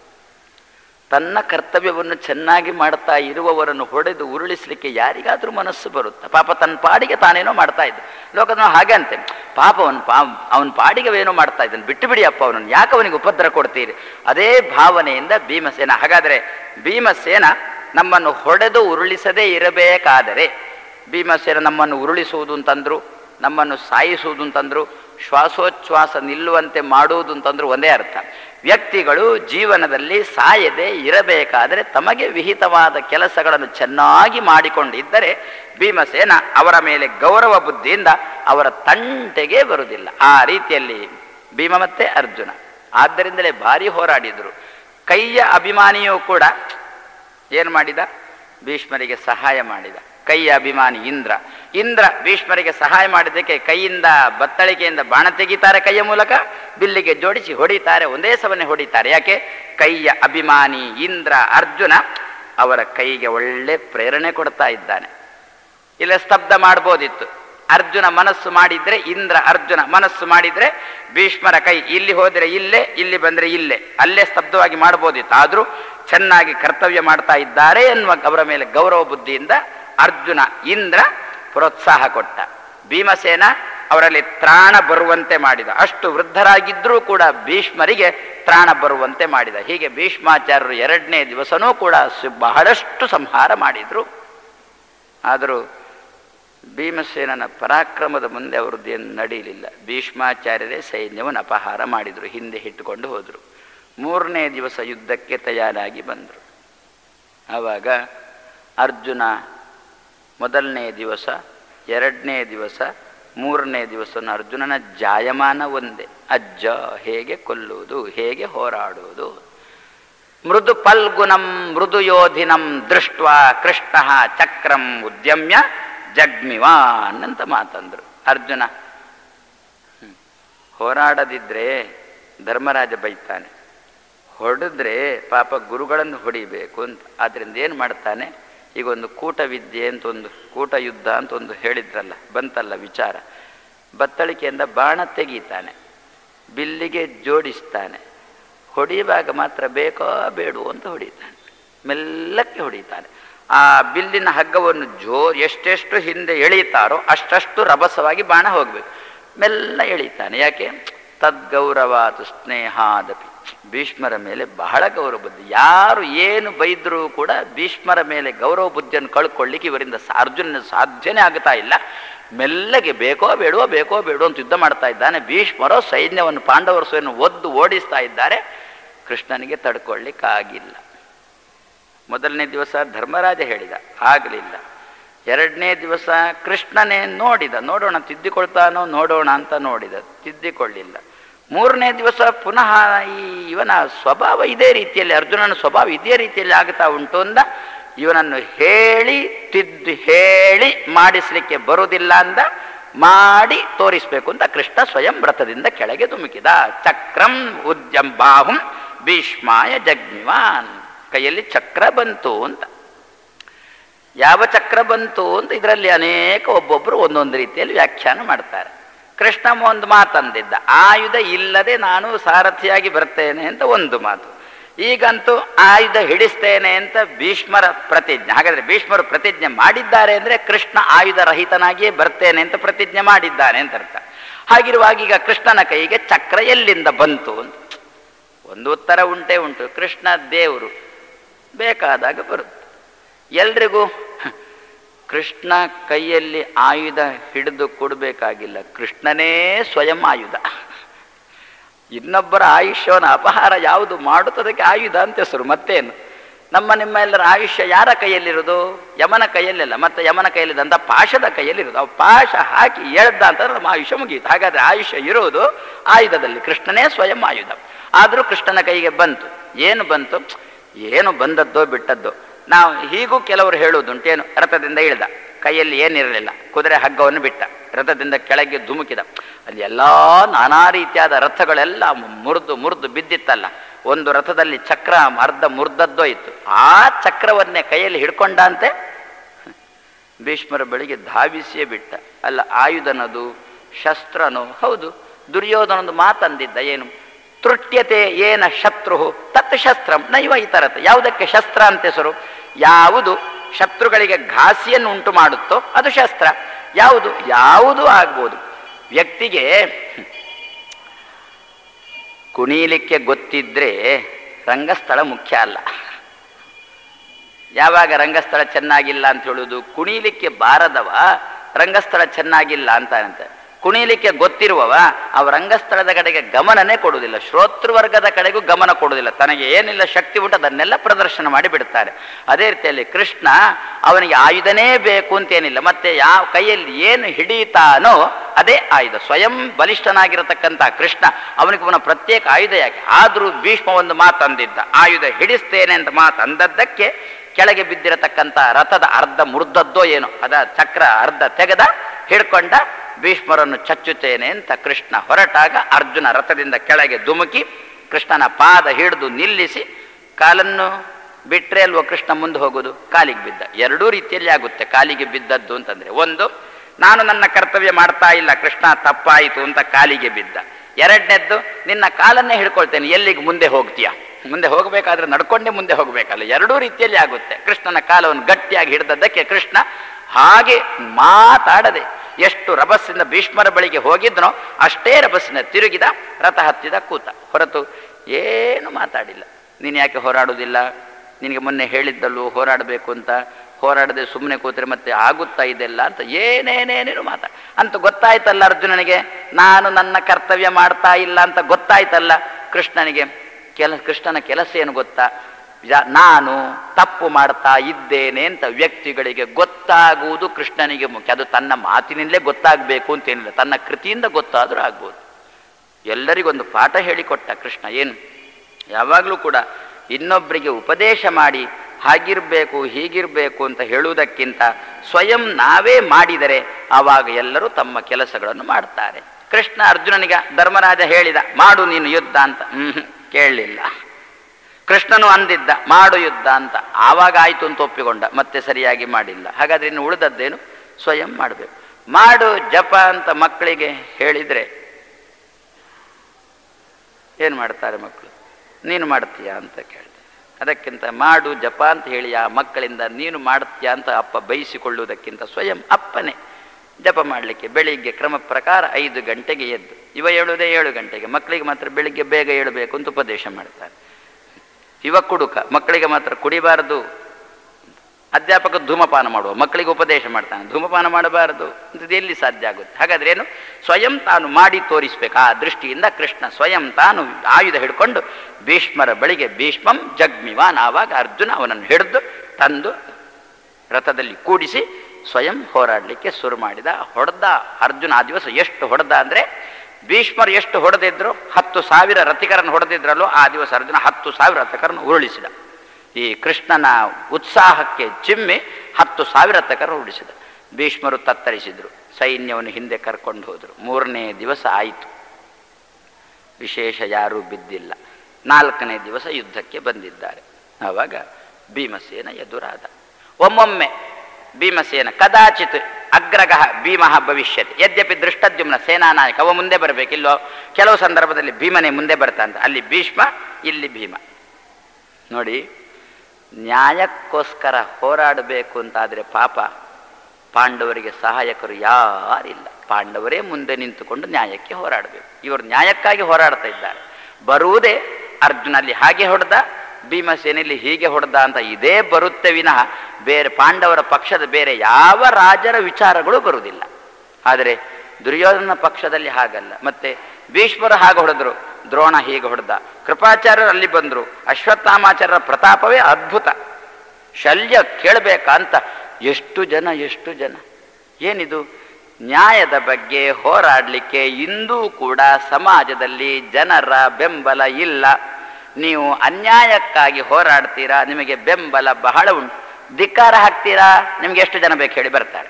A: ತನ್ನ ಕರ್ತವ್ಯವನ್ನು ಚೆನ್ನಾಗಿ ಮಾಡ್ತಾ ಇರುವವರನ್ನು ಹೊಡೆದು ಉರುಳಿಸಲಿಕ್ಕೆ ಯಾರಿಗಾದ್ರೂ ಮನಸ್ಸು ಬರುತ್ತಾ? ಪಾಪ ತನ್ನ ಪಾಡಿಗೆ ತಾನೇನೋ ಮಾಡ್ತಾ ಇದ್ದ. ಲೋಕದ ಹಾಗೆ ಅಂತೇನೆ, ಪಾಪ ಅವನ ಪಾಡಿಗೆ ಏನೋ ಮಾಡ್ತಾ ಇದ್ದಾನೆ, ಬಿಟ್ಟು ಬಿಡಿ ಅಪ್ಪ ಅವನನ್ನು, ಯಾಕೆ ಅವನಿಗೆ ಉಪದ್ರ ಕೊಡ್ತೀರಿ? ಅದೇ ಭಾವನೆಯಿಂದ ಭೀಮಸೇನ. ಹಾಗಾದರೆ ಭೀಮಸೇನ ನಮ್ಮನ್ನು ಹೊಡೆದು ಉರುಳಿಸದೇ ಇರಬೇಕಾದರೆ, ಭೀಮಸೇನ ನಮ್ಮನ್ನು ಉರುಳಿಸುವುದು ಅಂತಂದ್ರು, ನಮ್ಮನ್ನು ಸಾಯಿಸುವುದು ಅಂತಂದ್ರು, ಶ್ವಾಸೋಚ್ಛ್ವಾಸ ನಿಲ್ಲುವಂತೆ ಮಾಡುವುದು ಅಂತಂದ್ರು ಒಂದೇ ಅರ್ಥ. ವ್ಯಕ್ತಿಗಳು ಜೀವನದಲ್ಲಿ ಸಾಯದೆ ಇರಬೇಕಾದರೆ ತಮಗೆ ವಿಹಿತವಾದ ಕೆಲಸಗಳನ್ನು ಚೆನ್ನಾಗಿ ಮಾಡಿಕೊಂಡಿದ್ದರೆ ಭೀಮಸೇನ ಅವರ ಮೇಲೆ ಗೌರವ ಬುದ್ಧಿಯಿಂದ ಅವರ ತಂಟೆಗೆ ಬರುವುದಿಲ್ಲ. ಆ ರೀತಿಯಲ್ಲಿ ಭೀಮ ಮತ್ತೆ ಅರ್ಜುನ ಆದ್ದರಿಂದಲೇ ಭಾರಿ ಹೋರಾಡಿದರು. ಕೈಯ ಅಭಿಮಾನಿಯೂ ಕೂಡ ಏನು ಮಾಡಿದ? ಭೀಷ್ಮರಿಗೆ ಸಹಾಯ ಮಾಡಿದ. ಕೈಯ ಅಭಿಮಾನಿ ಇಂದ್ರ ಭೀಷ್ಮರಿಗೆ ಸಹಾಯ ಮಾಡಿದ್ದಕ್ಕೆ ಕೈಯಿಂದ ಬತ್ತಳಿಕೆಯಿಂದ ಬಾಣ ತೆಗಿತಾರೆ, ಕೈಯ ಮೂಲಕ ಬಿಲ್ಲಿಗೆ ಜೋಡಿಸಿ ಹೊಡಿತಾರೆ, ಒಂದೇ ಸಮನೆ ಹೊಡಿತಾರೆ. ಯಾಕೆ? ಕೈಯ ಅಭಿಮಾನಿ ಇಂದ್ರ ಅರ್ಜುನ ಅವರ ಕೈಗೆ ಒಳ್ಳೆ ಪ್ರೇರಣೆ ಕೊಡ್ತಾ ಇದ್ದಾನೆ. ಇಲ್ಲ ಸ್ತಬ್ಧ ಮಾಡ್ಬೋದಿತ್ತು. ಅರ್ಜುನ ಮನಸ್ಸು ಮಾಡಿದ್ರೆ, ಅರ್ಜುನ ಮನಸ್ಸು ಮಾಡಿದ್ರೆ ಭೀಷ್ಮರ ಕೈ ಇಲ್ಲಿ ಹೋದ್ರೆ ಇಲ್ಲೇ, ಇಲ್ಲಿ ಬಂದ್ರೆ ಇಲ್ಲೇ, ಅಲ್ಲೇ ಸ್ತಬ್ಧವಾಗಿ ಮಾಡ್ಬೋದಿತ್ತು. ಆದ್ರೂ ಚೆನ್ನಾಗಿ ಕರ್ತವ್ಯ ಮಾಡ್ತಾ ಇದ್ದಾರೆ ಎನ್ನುವ ಅವರ ಮೇಲೆ ಗೌರವ ಬುದ್ಧಿಯಿಂದ ಅರ್ಜುನ ಇಂದ್ರ ಪ್ರೋತ್ಸಾಹ ಕೊಟ್ಟ. ಭೀಮಸೇನ ಅವರಲ್ಲಿ ತ್ರಾಣ ಬರುವಂತೆ ಮಾಡಿದ. ಅಷ್ಟು ವೃದ್ಧರಾಗಿದ್ರೂ ಕೂಡ ಭೀಷ್ಮರಿಗೆ ತ್ರಾಣ ಬರುವಂತೆ ಮಾಡಿದ. ಹೀಗೆ ಭೀಷ್ಮಾಚಾರ್ಯರು 2ನೇ ದಿವಸನೂ ಕೂಡ ಬಹಳಷ್ಟು ಸಂಹಾರ ಮಾಡಿದ್ರು. ಆದರೂ ಭೀಮಸೇನನ ಪರಾಕ್ರಮದ ಮುಂದೆ ಅವರದ್ದೇನು ನಡೆಯಲಿಲ್ಲ. ಭೀಷ್ಮಾಚಾರ್ಯರೇ ಸೈನ್ಯವನ್ನು ಅಪಹಾರ ಮಾಡಿದರು, ಹಿಂದೆ ಇಟ್ಟುಕೊಂಡು ಹೋದರು. 3ನೇ ದಿವಸ ಯುದ್ಧಕ್ಕೆ ತಯಾರಾಗಿ ಬಂದರು. ಆವಾಗ ಅರ್ಜುನ 1ನೇ ದಿವಸ, 2ನೇ ದಿವಸ, 3ನೇ ದಿವಸ ಅರ್ಜುನನ ಜಾಯಮಾನ ಒಂದೇ. ಅಜ್ಜ ಹೇಗೆ ಕೊಲ್ಲುವುದು, ಹೇಗೆ ಹೋರಾಡುವುದು. ಮೃದು ಪಲ್ಗುನಂ ಮೃದು ಯೋಧಿನಂ ದೃಷ್ಟ್ವಾ ಕೃಷ್ಣ ಚಕ್ರಂ ಉದ್ಯಮ್ಯ ಜಗ್ಮಿವಾನ್ ಅಂತ ಮಾತಂದ್ರು. ಅರ್ಜುನ ಹೋರಾಡದಿದ್ರೆ ಧರ್ಮರಾಜ ಬೈತಾನೆ, ಹೊಡೆದ್ರೆ ಪಾಪ ಗುರುಗಳನ್ನು ಹೊಡಿಬೇಕು ಅಂತ. ಆದ್ರಿಂದ ಏನು ಮಾಡ್ತಾನೆ? ಈಗ ಒಂದು ಕೂಟ ವಿದ್ಯೆ ಅಂತ ಒಂದು ಕೂಟ ಯುದ್ಧ ಅಂತ ಒಂದು ಹೇಳಿದ್ರಲ್ಲ, ಬಂತಲ್ಲ ವಿಚಾರ. ಬತ್ತಳಿಕೆಯಿಂದ ಬಾಣ ತೆಗೀತಾನೆ, ಬಿಲ್ಲಿಗೆ ಜೋಡಿಸ್ತಾನೆ, ಹೊಡೆಯುವಾಗ ಮಾತ್ರ ಬೇಕೋ ಬೇಡವೋ ಅಂತ ಹೊಡಿತಾನೆ, ಮೆಲ್ಲಕ್ಕೆ ಹೊಡಿತಾನೆ. ಆ ಬಿಲ್ಲಿನ ಹಗ್ಗವನ್ನು ಎಷ್ಟೆಷ್ಟು ಹಿಂದೆ ಎಳೀತಾರೋ ಅಷ್ಟಷ್ಟು ರಭಸವಾಗಿ ಬಾಣ ಹೋಗಬೇಕು. ಮೆಲ್ಲ ಎಳೀತಾನೆ. ಯಾಕೆ? ತದ್ಗೌರವಾತು ಸ್ನೇಹಾದಪಿ. ಭೀಷ್ಮರ ಮೇಲೆ ಬಹಳ ಗೌರವ ಬುದ್ಧಿ. ಯಾರು ಏನು ಬೈದರೂ ಕೂಡ ಭೀಷ್ಮರ ಮೇಲೆ ಗೌರವ ಬುದ್ಧಿಯನ್ನು ಕಳ್ಕೊಳ್ಳಿಕ್ಕೆ ಇವರಿಂದ ಅರ್ಜುನನ ಸಾಧ್ಯನೇ ಆಗ್ತಾ ಇಲ್ಲ. ಮೆಲ್ಲಗೆ ಬೇಕೋ ಬೇಡವೋ ಅಂತ ಯುದ್ಧ ಮಾಡ್ತಾ ಇದ್ದಾನೆ. ಭೀಷ್ಮರೋ ಸೈನ್ಯವನ್ನು, ಪಾಂಡವರ ಸೈನ್ಯವನ್ನು ಒದ್ದು ಓಡಿಸ್ತಾ ಇದ್ದಾರೆ. ಕೃಷ್ಣನಿಗೆ ತಡ್ಕೊಳ್ಳಿಕ್ಕಾಗಿಲ್ಲ. 1ನೇ ದಿವಸ ಧರ್ಮರಾಜ ಹೇಳಿದ, ಆಗಲಿಲ್ಲ. 2ನೇ ದಿವಸ ಕೃಷ್ಣನೇ ನೋಡಿದ, ನೋಡೋಣ ತಿದ್ದಿಕೊಳ್ತಾನೋ ನೋಡೋಣ ಅಂತ ನೋಡಿದ, ತಿದ್ದಿಕೊಳ್ಳಿಲ್ಲ. 3ನೇ ದಿವಸ ಪುನಃ ಇವನ ಸ್ವಭಾವ ಇದೇ ರೀತಿಯಲ್ಲಿ, ಅರ್ಜುನನ ಸ್ವಭಾವ ಇದೇ ರೀತಿಯಲ್ಲಿ ಆಗ್ತಾ ಉಂಟು ಅಂದ. ಇವನನ್ನು ಹೇಳಿ ಮಾಡಿಸ್ಲಿಕ್ಕೆ ಬರುವುದಿಲ್ಲ ಅಂದ, ಮಾಡಿ ತೋರಿಸ್ಬೇಕು ಅಂತ ಕೃಷ್ಣ ಸ್ವಯಂ ವ್ರತದಿಂದ ಕೆಳಗೆ ಧುಮುಕಿದ. ಚಕ್ರಂ ಉದ್ಯಂ ಬಾಹುಂ ಭೀಷ್ಮಾಯ ಜಗ್ಮಿವಾನ್. ಕೈಯಲ್ಲಿ ಚಕ್ರ ಬಂತು ಅಂತ. ಯಾವ ಚಕ್ರ ಬಂತು ಅಂತ ಇದರಲ್ಲಿ ಅನೇಕ ಒಬ್ಬೊಬ್ಬರು ಒಂದೊಂದು ರೀತಿಯಲ್ಲಿ ವ್ಯಾಖ್ಯಾನ ಮಾಡ್ತಾರೆ. ಕೃಷ್ಣ ಒಂದು ಮಾತಂದಿದ್ದ, ಆಯುಧ ಇಲ್ಲದೆ ನಾನು ಸಾರಥಿಯಾಗಿ ಬರ್ತೇನೆ ಅಂತ ಒಂದು ಮಾತು. ಈಗಂತೂ ಆಯುಧ ಹಿಡಿಸ್ತೇನೆ ಅಂತ ಭೀಷ್ಮರ ಪ್ರತಿಜ್ಞೆ. ಹಾಗಾದ್ರೆ ಭೀಷ್ಮರು ಪ್ರತಿಜ್ಞೆ ಮಾಡಿದ್ದಾರೆ ಅಂದರೆ ಕೃಷ್ಣ ಆಯುಧ ರಹಿತನಾಗಿಯೇ ಬರ್ತೇನೆ ಅಂತ ಪ್ರತಿಜ್ಞೆ ಮಾಡಿದ್ದಾನೆ ಅಂತ ಅರ್ಥ. ಹಾಗಿರುವಾಗ ಈಗ ಕೃಷ್ಣನ ಕೈಗೆ ಚಕ್ರ ಎಲ್ಲಿಂದ ಬಂತು ಅಂತ ಒಂದು ಉತ್ತರ ಉಂಟೇ ಉಂಟು. ಕೃಷ್ಣ ದೇವರು, ಬೇಕಾದಾಗ ಬರುತ್ತೆ. ಎಲ್ರಿಗೂ ಕೃಷ್ಣ ಕೈಯಲ್ಲಿ ಆಯುಧ ಹಿಡಿದು ಕೊಡಬೇಕಾಗಿಲ್ಲ, ಕೃಷ್ಣನೇ ಸ್ವಯಂ ಆಯುಧ. ಇನ್ನೊಬ್ಬರ ಆಯುಷ್ಯವನ್ನು ಅಪಹಾರ ಯಾವುದು ಮಾಡುತ್ತದಕ್ಕೆ ಆಯುಧ ಅಂತ ಹೆಸರು. ಮತ್ತೇನು? ನಿಮ್ಮ ಎಲ್ಲರ ಆಯುಷ್ಯ ಯಾರ ಕೈಯಲ್ಲಿರೋದು? ಯಮನ ಕೈಯಲ್ಲಿಲ್ಲ. ಮತ್ತೆ ಯಮನ ಕೈಯಲ್ಲಿದ್ದಂಥ ಪಾಶದ ಕೈಯಲ್ಲಿರೋದು. ಅವು ಪಾಶ ಹಾಕಿ ಎಳ್ದ ಅಂತಂದ್ರೆ ನಮ್ಮ ಆಯುಷ್ಯ ಮುಗಿಯಿತು. ಹಾಗಾದ್ರೆ ಆಯುಷ್ಯ ಇರೋದು ಆಯುಧದಲ್ಲಿ. ಕೃಷ್ಣನೇ ಸ್ವಯಂ ಆಯುಧ. ಆದರೂ ಕೃಷ್ಣನ ಕೈಗೆ ಬಂತು. ಏನು ಬಂತು? ಏನು ಬಂದದ್ದೋ ಬಿಟ್ಟದ್ದೋ. ನಾವು ಹೀಗೂ ಕೆಲವರು ಹೇಳುವುದುಂಟು. ಏನು? ರಥದಿಂದ ಇಳಿದ, ಕೈಯಲ್ಲಿ ಏನಿರಲಿಲ್ಲ, ಕುದುರೆ ಹಗ್ಗವನ್ನು ಬಿಟ್ಟ, ರಥದಿಂದ ಕೆಳಗೆ ಧುಮುಕಿದ. ಅಲ್ಲಿ ಎಲ್ಲ ನಾನಾ ರೀತಿಯಾದ ರಥಗಳೆಲ್ಲ ಮುರಿದು ಬಿದ್ದಿತ್ತಲ್ಲ. ಒಂದು ರಥದಲ್ಲಿ ಚಕ್ರ ಅರ್ಧ ಮುರಿದದ್ದೋ ಇತ್ತು. ಆ ಚಕ್ರವನ್ನೇ ಕೈಯಲ್ಲಿ ಹಿಡ್ಕೊಂಡಂತೆ ಭೀಷ್ಮರ ಬಳಿಗೆ ಧಾವಿಸಿಯೇ ಬಿಟ್ಟ. ಅಲ್ಲ, ಆಯುಧನದು ಶಸ್ತ್ರನೋ? ಹೌದು. ದುರ್ಯೋಧನೊಂದು ಮಾತಂದಿದ್ದ. ಏನು? ತೃಟ್ಯತೆ ಏನ ಶತ್ರು ತತ್ ಶಸ್ತ್ರಂ ನೈವ ಇತರತ್. ಯಾವುದಕ್ಕೆ ಶಸ್ತ್ರ ಅಂತ ಹೆಸರು? ಯಾವುದು ಶತ್ರುಗಳಿಗೆ ಘಾಸಿಯನ್ನು ಉಂಟು ಮಾಡುತ್ತೋ ಅದು ಶಸ್ತ್ರ. ಯಾವುದು ಆಗ್ಬೋದು. ವ್ಯಕ್ತಿಗೆ ಕುಣಿಲಿಕ್ಕೆ ಗೊತ್ತಿದ್ರೆ ರಂಗಸ್ಥಳ ಮುಖ್ಯ ಅಲ್ಲ. ಯಾವಾಗ ರಂಗಸ್ಥಳ ಚೆನ್ನಾಗಿಲ್ಲ ಅಂತ ಹೇಳುವುದು? ಕುಣಿಲಿಕ್ಕೆ ಬಾರದವ ರಂಗಸ್ಥಳ ಚೆನ್ನಾಗಿಲ್ಲ ಅಂತಾನಂತೆ. ಕುಣಿಲಿಕ್ಕೆ ಗೊತ್ತಿರುವವ ಅವ ರಂಗಸ್ಥಳದ ಕಡೆಗೆ ಗಮನನೇ ಕೊಡುವುದಿಲ್ಲ, ಶ್ರೋತೃವರ್ಗದ ಕಡೆಗೂ ಗಮನ ಕೊಡುವುದಿಲ್ಲ. ತನಗೆ ಏನಿಲ್ಲ ಶಕ್ತಿ ಉಂಟು ಅದನ್ನೆಲ್ಲ ಪ್ರದರ್ಶನ ಮಾಡಿ ಬಿಡ್ತಾರೆ. ಅದೇ ರೀತಿಯಲ್ಲಿ ಕೃಷ್ಣ ಅವನಿಗೆ ಆಯುಧನೇ ಬೇಕು ಅಂತೇನಿಲ್ಲ. ಮತ್ತೆ ಯಾವ ಕೈಯಲ್ಲಿ ಏನು ಹಿಡಿತಾನೋ ಅದೇ ಆಯುಧ. ಸ್ವಯಂ ಬಲಿಷ್ಠನಾಗಿರತಕ್ಕಂಥ ಕೃಷ್ಣ ಅವನಿಗೆ ಅವನ ಪ್ರತ್ಯೇಕ ಆಯುಧ ಯಾಕೆ? ಆದರೂ ಭೀಷ್ಮ ಒಂದು ಮಾತಂದಿದ್ದ, ಆಯುಧ ಹಿಡಿಸ್ತೇನೆ ಅಂತ ಮಾತಂದದ್ದಕ್ಕೆ ಕೆಳಗೆ ಬಿದ್ದಿರತಕ್ಕಂಥ ರಥದ ಅರ್ಧ ಮುರಿದದ್ದೋ ಏನೋ, ಅದ ಚಕ್ರ ಅರ್ಧ ತೆಗೆದ, ಹಿಡ್ಕೊಂಡ, ಭೀಷ್ಮರನ್ನು ಚಚ್ಚುತ್ತೇನೆ ಅಂತ ಕೃಷ್ಣ ಹೊರಟಾಗ ಅರ್ಜುನ ರಥದಿಂದ ಕೆಳಗೆ ಧುಮುಕಿ ಕೃಷ್ಣನ ಪಾದ ಹಿಡಿದು ನಿಲ್ಲಿಸಿ, ಕಾಲನ್ನು ಬಿಟ್ರೆ ಅಲ್ವೋ ಕೃಷ್ಣ ಮುಂದೆ ಹೋಗೋದು, ಕಾಲಿಗೆ ಬಿದ್ದ. ಎರಡೂ ರೀತಿಯಲ್ಲಿ ಆಗುತ್ತೆ ಕಾಲಿಗೆ ಬಿದ್ದದ್ದು ಅಂತಂದ್ರೆ. ಒಂದು, ನಾನು ನನ್ನ ಕರ್ತವ್ಯ ಮಾಡ್ತಾ ಇಲ್ಲ, ಕೃಷ್ಣ ತಪ್ಪಾಯಿತು ಅಂತ ಕಾಲಿಗೆ ಬಿದ್ದ. ಎರಡನೇದ್ದು, ನಿನ್ನ ಕಾಲನ್ನೇ ಹಿಡ್ಕೊಳ್ತೇನೆ, ಎಲ್ಲಿಗೆ ಮುಂದೆ ಹೋಗ್ತೀಯಾ? ಮುಂದೆ ಹೋಗಬೇಕಾದ್ರೆ ನಡ್ಕೊಂಡೇ ಮುಂದೆ ಹೋಗಬೇಕಲ್ಲ. ಎರಡೂ ರೀತಿಯಲ್ಲಿ ಆಗುತ್ತೆ. ಕೃಷ್ಣನ ಕಾಲವನ್ನು ಗಟ್ಟಿಯಾಗಿ ಹಿಡಿದದ್ದಕ್ಕೆ ಕೃಷ್ಣ ಹಾಗೆ ಮಾತಾಡದೆ ಎಷ್ಟು ರಭಸ್ಸಿಂದ ಭೀಷ್ಮರ ಬಳಿಗೆ ಹೋಗಿದ್ನೋ ಅಷ್ಟೇ ರಭಸ್ಸಿನ ತಿರುಗಿದ, ರಥ ಹತ್ತಿದ, ಕೂತ. ಹೊರತು ಏನು ಮಾತಾಡಿಲ್ಲ. ನೀನು ಯಾಕೆ ಹೋರಾಡುವುದಿಲ್ಲ? ನಿನಗೆ ಮೊನ್ನೆ ಹೇಳಿದ್ದಲ್ಲೂ ಹೋರಾಡಬೇಕು ಅಂತ. ಹೋರಾಡದೆ ಸುಮ್ಮನೆ ಕೂತ್ರೆ ಮತ್ತೆ ಆಗುತ್ತಾ ಇದೆಲ್ಲ ಅಂತ ಏನೇನೇನೇನು ಅಂತ ಗೊತ್ತಾಯ್ತಲ್ಲ ಅರ್ಜುನನಿಗೆ. ನಾನು ನನ್ನ ಕರ್ತವ್ಯ ಮಾಡ್ತಾ ಇಲ್ಲ ಅಂತ ಗೊತ್ತಾಯ್ತಲ್ಲ ಕೃಷ್ಣನಿಗೆ. ಕೃಷ್ಣನ ಕೆಲಸ ಏನು ಗೊತ್ತಾ? ನಾನು ತಪ್ಪು ಮಾಡ್ತಾ ಇದ್ದೇನೆ ಅಂತ ವ್ಯಕ್ತಿಗಳಿಗೆ ಗೊತ್ತಾಗುವುದು ಕೃಷ್ಣನಿಗೆ ಮುಖ್ಯ. ಅದು ತನ್ನ ಮಾತಿನಿಂದಲೇ ಗೊತ್ತಾಗಬೇಕು ಅಂತೇನಿಲ್ಲ, ತನ್ನ ಕೃತಿಯಿಂದ ಗೊತ್ತಾದರೂ ಆಗ್ಬೋದು. ಎಲ್ಲರಿಗೊಂದು ಪಾಠ ಹೇಳಿಕೊಟ್ಟ ಕೃಷ್ಣ. ಏನು? ಯಾವಾಗಲೂ ಕೂಡ ಇನ್ನೊಬ್ಬರಿಗೆ ಉಪದೇಶ ಮಾಡಿ ಹಾಗಿರಬೇಕು ಹೀಗಿರಬೇಕು ಅಂತ ಹೇಳುವುದಕ್ಕಿಂತ ಸ್ವಯಂ ನಾವೇ ಮಾಡಿದರೆ ಆವಾಗ ಎಲ್ಲರೂ ತಮ್ಮ ಕೆಲಸಗಳನ್ನು ಮಾಡ್ತಾರೆ. ಕೃಷ್ಣ ಅರ್ಜುನನಿಗೆ ಧರ್ಮರಾಜ ಹೇಳಿದ, ಮಾಡು ನೀನು ಯುದ್ಧ ಅಂತ. ಕೇಳಲಿಲ್ಲ. ಕೃಷ್ಣನು ಅಂದಿದ್ದ, ಮಾಡು ಯುದ್ಧ ಅಂತ. ಆವಾಗ ಆಯಿತು ಅಂತ ಒಪ್ಪಿಕೊಂಡ, ಮತ್ತೆ ಸರಿಯಾಗಿ ಮಾಡಿಲ್ಲ. ಹಾಗಾದ್ರೆ ಇನ್ನು ಉಳಿದದ್ದೇನು? ಸ್ವಯಂ ಮಾಡಬೇಕು. ಮಾಡು ಜಪ ಅಂತ ಮಕ್ಕಳಿಗೆ ಹೇಳಿದರೆ ಏನು ಮಾಡ್ತಾರೆ ಮಕ್ಕಳು? ನೀನು ಮಾಡ್ತೀಯಾ ಅಂತ ಕೇಳ್ತಾರೆ. ಅದಕ್ಕಿಂತ ಮಾಡು ಜಪ ಅಂತ ಹೇಳಿ ಆ ಮಕ್ಕಳಿಂದ ನೀನು ಮಾಡ್ತೀಯಾ ಅಂತ ಅಪ್ಪ ಬಯಸಿಕೊಳ್ಳುವುದಕ್ಕಿಂತ ಸ್ವಯಂ ಅಪ್ಪನೇ ಜಪ ಮಾಡಲಿಕ್ಕೆ ಬೆಳಿಗ್ಗೆ ಕ್ರಮ ಪ್ರಕಾರ 5 ಗಂಟೆಗೆ ಎದ್ದು, ಇವ ಹೇಳುವುದೇ 7 ಗಂಟೆಗೆ. ಮಕ್ಕಳಿಗೆ ಮಾತ್ರ ಬೆಳಿಗ್ಗೆ ಬೇಗ ಏಳಬೇಕು ಅಂತ ಉಪದೇಶ ಮಾಡ್ತಾರೆ. ಇವ ಕುಡುಕ, ಮಕ್ಕಳಿಗೆ ಮಾತ್ರ ಕುಡಿಬಾರದು. ಅಧ್ಯಾಪಕ ಧೂಮಪಾನ ಮಾಡುವ, ಮಕ್ಕಳಿಗೆ ಉಪದೇಶ ಮಾಡ್ತಾನೆ ಧೂಮಪಾನ ಮಾಡಬಾರದು ಅಂತದ್ದು ಎಲ್ಲಿ ಸಾಧ್ಯ ಆಗುತ್ತೆ? ಹಾಗಾದ್ರೆ ಏನು? ಸ್ವಯಂ ತಾನು ಮಾಡಿ ತೋರಿಸ್ಬೇಕು. ಆ ದೃಷ್ಟಿಯಿಂದ ಕೃಷ್ಣ ಸ್ವಯಂ ತಾನು ಆಯುಧ ಹಿಡ್ಕೊಂಡು ಭೀಷ್ಮರ ಬಳಿಗೆ ಭೀಷ್ಮಂ ಜಗ್ಮಿವಾನ್. ಆವಾಗ ಅರ್ಜುನ ಅವನನ್ನು ಹಿಡಿದು ತಂದು ರಥದಲ್ಲಿ ಕೂಡಿಸಿ ಸ್ವಯಂ ಹೋರಾಡಲಿಕ್ಕೆ ಶುರು ಮಾಡಿದ. ಹೊಡೆದ ಅರ್ಜುನ. ಆ ದಿವಸ ಎಷ್ಟು ಹೊಡೆದ ಅಂದರೆ, ಭೀಷ್ಮರು ಎಷ್ಟು ಹೊಡೆದಿದ್ರು, 10,000 ರಥಿಕರನ್ನು ಹೊಡೆದಿದ್ರಲ್ಲೋ ಆ ದಿವಸ ಅರ್ಜುನ 10,000 ರಥಿಕರನ್ನು ಉರುಳಿಸಿದ. ಈ ಕೃಷ್ಣನ ಉತ್ಸಾಹಕ್ಕೆ ಚಿಮ್ಮಿ 10,000 ರಥಿಕರನ್ನು ಉರುಳಿಸಿದ. ಭೀಷ್ಮರು ತತ್ತರಿಸಿದ್ರು, ಸೈನ್ಯವನ್ನು ಹಿಂದೆ ಕರ್ಕೊಂಡು ಹೋದರು. 3ನೇ ದಿವಸ ಆಯಿತು, ವಿಶೇಷ ಯಾರೂ ಬಿದ್ದಿಲ್ಲ. 4ನೇ ದಿವಸ ಯುದ್ಧಕ್ಕೆ ಬಂದಿದ್ದಾರೆ. ಆವಾಗ ಭೀಮಸೇನ ಎದುರಾದ. ಒಮ್ಮೊಮ್ಮೆ ಭೀಮಸೇನ ಕದಾಚಿತ್ ಅಗ್ರಗಃ ಭೀಮಃ ಭವಿಷ್ಯತಿ. ಯದ್ಯಪಿ ದೃಷ್ಟದ್ಯುಮ್ನ ಸೇನಾನಾಯಕ, ಅವ ಮುಂದೆ ಬರಬೇಕಿಲ್ಲೋ. ಕೆಲವು ಸಂದರ್ಭದಲ್ಲಿ ಭೀಮನೇ ಮುಂದೆ ಬರ್ತಾನೆ. ಅಲ್ಲಿ ಭೀಷ್ಮ, ಇಲ್ಲಿ ಭೀಮ. ನೋಡಿ, ನ್ಯಾಯಕ್ಕೋಸ್ಕರ ಹೋರಾಡಬೇಕು ಅಂತಾದರೆ ಪಾಪ ಪಾಂಡವರಿಗೆ ಸಹಾಯಕರು ಯಾರಿಲ್ಲ. ಪಾಂಡವರೇ ಮುಂದೆ ನಿಂತುಕೊಂಡು ನ್ಯಾಯಕ್ಕೆ ಹೋರಾಡಬೇಕು. ಇವರು ನ್ಯಾಯಕ್ಕಾಗಿ ಹೋರಾಡ್ತಾ ಇದ್ದಾರೆ. ಬರುವುದೇ ಅರ್ಜುನ ಅಲ್ಲಿ ಹಾಗೆ ಹೊಡೆದ, ಭೀಮಸೇನೆಯಲ್ಲಿ ಹೀಗೆ ಹೊಡೆದ ಅಂತ ಇದೇ ಬರುತ್ತೆ ವಿನಃ ಬೇರೆ ಪಾಂಡವರ ಪಕ್ಷದ ಬೇರೆ ಯಾವ ರಾಜರ ವಿಚಾರಗಳು ಬರುವುದಿಲ್ಲ. ಆದರೆ ದುರ್ಯೋಧನ ಪಕ್ಷದಲ್ಲಿ ಹಾಗಲ್ಲ. ಮತ್ತೆ ಭೀಷ್ಮರು ಹಾಗೆ ಹೊಡೆದ್ರು, ದ್ರೋಣ ಹೀಗೆ ಹೊಡೆದ, ಕೃಪಾಚಾರ್ಯರು ಅಲ್ಲಿ ಬಂದರು, ಅಶ್ವತ್ಥಾಮಾಚಾರ್ಯರ ಪ್ರತಾಪವೇ ಅದ್ಭುತ. ಶಲ್ಯ ಕೇಳಬೇಕಂತ ಎಷ್ಟು ಜನ. ಏನಿದು? ನ್ಯಾಯದ ಬಗ್ಗೆ ಹೋರಾಡಲಿಕ್ಕೆ ಇಂದೂ ಕೂಡ ಸಮಾಜದಲ್ಲಿ ಜನರ ಬೆಂಬಲ ಇಲ್ಲ. ನೀವು ಅನ್ಯಾಯಕ್ಕಾಗಿ ಹೋರಾಡ್ತೀರಾ, ನಿಮಗೆ ಬೆಂಬಲ ಬಹಳ ಉಂಟು. ಧಿಕ್ಕಾರ ಹಾಕ್ತೀರಾ, ನಿಮ್ಗೆ ಎಷ್ಟು ಜನ ಬೇಕು ಹೇಳಿ ಬರ್ತಾರೆ.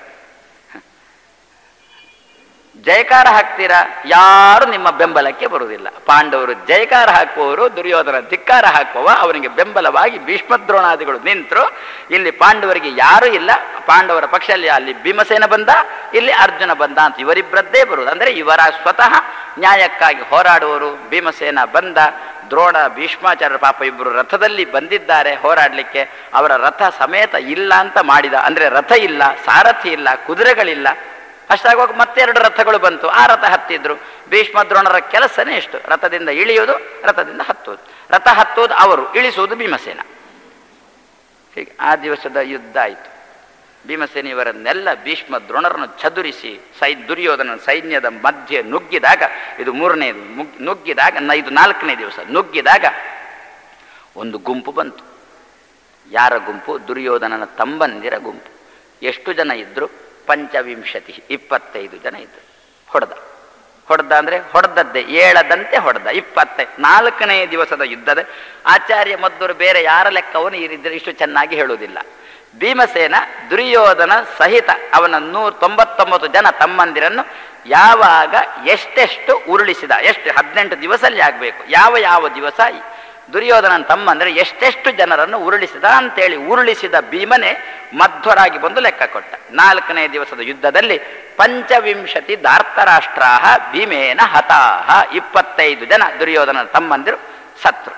A: ಜಯಕಾರ ಹಾಕ್ತೀರಾ, ಯಾರು ನಿಮ್ಮ ಬೆಂಬಲಕ್ಕೆ ಬರುವುದಿಲ್ಲ. ಪಾಂಡವರು ಜಯಕಾರ ಹಾಕುವವರು, ದುರ್ಯೋಧನ ಧಿಕ್ಕಾರ ಹಾಕುವ, ಅವನಿಗೆ ಬೆಂಬಲವಾಗಿ ಭೀಷ್ಮದ್ರೋಣಾದಿಗಳು ನಿಂತರು. ಇಲ್ಲಿ ಪಾಂಡವರಿಗೆ ಯಾರೂ ಇಲ್ಲ. ಪಾಂಡವರ ಪಕ್ಷದಲ್ಲಿ ಅಲ್ಲಿ ಭೀಮಸೇನ ಬಂದ, ಇಲ್ಲಿ ಅರ್ಜುನ ಬಂದ ಅಂತ ಇವರಿಬ್ಬರದ್ದೇ ಬರುವುದು. ಅಂದರೆ ಇವರ ಸ್ವತಃ ನ್ಯಾಯಕ್ಕಾಗಿ ಹೋರಾಡುವವರು. ಭೀಮಸೇನ ಬಂದ, ದ್ರೋಣ ಭೀಷ್ಮಾಚಾರ್ಯರ ಪಾಪ ಇಬ್ಬರು ರಥದಲ್ಲಿ ಬಂದಿದ್ದಾರೆ ಹೋರಾಡಲಿಕ್ಕೆ. ಅವರ ರಥ ಸಮೇತ ಇಲ್ಲ ಅಂತ ಮಾಡಿದ. ಅಂದರೆ ರಥ ಇಲ್ಲ, ಸಾರಥಿ ಇಲ್ಲ, ಕುದುರೆಗಳಿಲ್ಲ. ಅಷ್ಟಾಗುವಾಗ ಮತ್ತೆರಡು ರಥಗಳು ಬಂತು, ಆ ರಥ ಹತ್ತಿದ್ರು. ಭೀಷ್ಮ ದ್ರೋಣರ ಕೆಲಸನೇ ಎಷ್ಟು? ರಥದಿಂದ ಇಳಿಯೋದು, ರಥದಿಂದ ಹತ್ತೋದು. ರಥ ಹತ್ತೋದು ಅವರು, ಇಳಿಸುವುದು ಭೀಮಸೇನ. ಹೀಗೆ ಆ ದಿವಸದ ಯುದ್ಧ ಆಯಿತು. ಭೀಮಸೇನ ಇವರನ್ನೆಲ್ಲ ಭೀಷ್ಮ ದ್ರೋಣರನ್ನು ಚದುರಿಸಿ ದುರ್ಯೋಧನ ಸೈನ್ಯದ ಮಧ್ಯೆ ನುಗ್ಗಿದಾಗ, ಇದು ಮೂರನೇದು ನುಗ್ಗಿದಾಗ, ಇದು 4ನೇ ದಿವಸ ನುಗ್ಗಿದಾಗ ಒಂದು ಗುಂಪು ಬಂತು. ಯಾರ ಗುಂಪು? ದುರ್ಯೋಧನನ ತಮ್ಮಂದಿರ ಗುಂಪು. ಎಷ್ಟು ಜನ ಇದ್ರು? 25, 25 ಜನ ಇದ್ರು. ಹೊಡೆದ ಅಂದರೆ ಹೊಡೆದದ್ದೇ, ಏಳದಂತೆ ಹೊಡೆದ. 4ನೇ ದಿವಸದ ಯುದ್ಧದ ಆಚಾರ್ಯ ಮದ್ದೂರು ಬೇರೆ ಯಾರ ಲೆಕ್ಕವನ್ನು ಇರಿದ್ರೆ ಇಷ್ಟು ಚೆನ್ನಾಗಿ ಹೇಳುವುದಿಲ್ಲ. ಭೀಮಸೇನ ದುರ್ಯೋಧನ ಸಹಿತ ಅವನ 199 ಜನ ತಮ್ಮಂದಿರನ್ನು ಯಾವಾಗ ಎಷ್ಟೆಷ್ಟು ಉರುಳಿಸಿದ, ಎಷ್ಟು 18 ದಿವಸದಲ್ಲಿ ಆಗಬೇಕು, ಯಾವ ದಿವಸ ದುರ್ಯೋಧನನ ತಮ್ಮಂದರೆ ಎಷ್ಟೆಷ್ಟು ಜನರನ್ನು ಉರುಳಿಸಿದ ಅಂತೇಳಿ ಉರುಳಿಸಿದ ಭೀಮನೇ ಮಧ್ವರಾಗಿ ಬಂದು ಲೆಕ್ಕ ಕೊಟ್ಟ. 4ನೇ ದಿವಸದ ಯುದ್ಧದಲ್ಲಿ 25 ಧಾರ್ತರಾಷ್ಟ್ರಾಹ ಭೀಮೇನ ಹತಾಹ, 25 ಜನ ದುರ್ಯೋಧನನ ತಮ್ಮಂದಿರು ಸತ್ರು.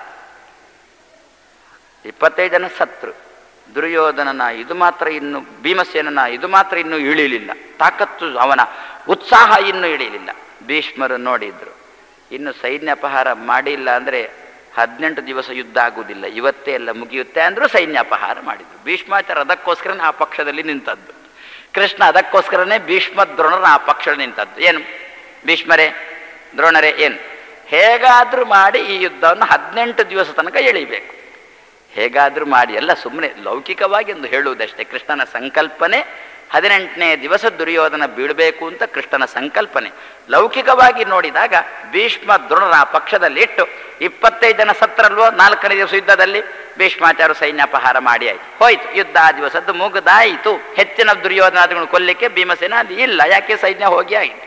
A: 25 ಜನ ಸತ್ರು. ದುರ್ಯೋಧನನ ಇದು ಮಾತ್ರ ಇನ್ನು, ಭೀಮಸೇನನ ಇದು ಮಾತ್ರ ಇನ್ನೂ ಇಳಿಲಿಲ್ಲ. ತಾಕತ್ತು, ಅವನ ಉತ್ಸಾಹ ಇನ್ನೂ ಇಳಿಲಿಲ್ಲ. ಭೀಷ್ಮರು ನೋಡಿದ್ರು, ಇನ್ನು ಸೈನ್ಯಾಪಹಾರ ಮಾಡಿಲ್ಲ ಅಂದರೆ 18 ದಿವಸ ಯುದ್ಧ ಆಗುವುದಿಲ್ಲ, ಇವತ್ತೇ ಎಲ್ಲ ಮುಗಿಯುತ್ತೆ ಅಂದರೂ ಸೈನ್ಯಾಪಹಾರ ಮಾಡಿದ್ರು. ಭೀಷ್ಮಾಚಾರ್ಯ ಅದಕ್ಕೋಸ್ಕರನೇ ಆ ಪಕ್ಷದಲ್ಲಿ ನಿಂತದ್ದು. ಕೃಷ್ಣ ಅದಕ್ಕೋಸ್ಕರನೇ ಭೀಷ್ಮ ದ್ರೋಣರ ಆ ಪಕ್ಷದಲ್ಲಿ ನಿಂತದ್ದು. ಏನು? ಭೀಷ್ಮರೇ, ದ್ರೋಣರೇ, ಏನು ಹೇಗಾದರೂ ಮಾಡಿ ಈ ಯುದ್ಧವನ್ನು 18 ದಿವಸ ತನಕ ಎಳಿಬೇಕು. ಹೇಗಾದರೂ ಮಾಡಿ, ಎಲ್ಲ ಸುಮ್ಮನೆ ಲೌಕಿಕವಾಗಿ ಒಂದು ಹೇಳುವುದಷ್ಟೇ. ಕೃಷ್ಣನ ಸಂಕಲ್ಪನೆ 18ನೇ ದಿವಸ ದುರ್ಯೋಧನ ಬೀಳಬೇಕು ಅಂತ ಕೃಷ್ಣನ ಸಂಕಲ್ಪನೆ. ಲೌಕಿಕವಾಗಿ ನೋಡಿದಾಗ ಭೀಷ್ಮ ದ್ರೋಣರ ಆ ಪಕ್ಷದಲ್ಲಿ ಇಟ್ಟು 25 ಜನ ಸತ್ರಲ್ವೋ 4ನೇ ದಿವಸ ಯುದ್ಧದಲ್ಲಿ. ಭೀಷ್ಮಾಚಾರ್ಯ ಸೈನ್ಯಾಪಹಾರ ಮಾಡಿ ಆಯ್ತು, ಹೋಯ್ತು. ಯುದ್ಧ ಆ ದಿವಸದ್ದು ಮುಗಿದಾಯಿತು. ಹೆಚ್ಚಿನ ದುರ್ಯೋಧನಾದಿಗಳನ್ನು ಕೊಲ್ಲಿಕ್ಕೆ ಭೀಮಸೇನ ಅಲ್ಲಿ ಇಲ್ಲ, ಯಾಕೆ ಸೈನ್ಯ ಹೋಗಿ ಆಯಿತು.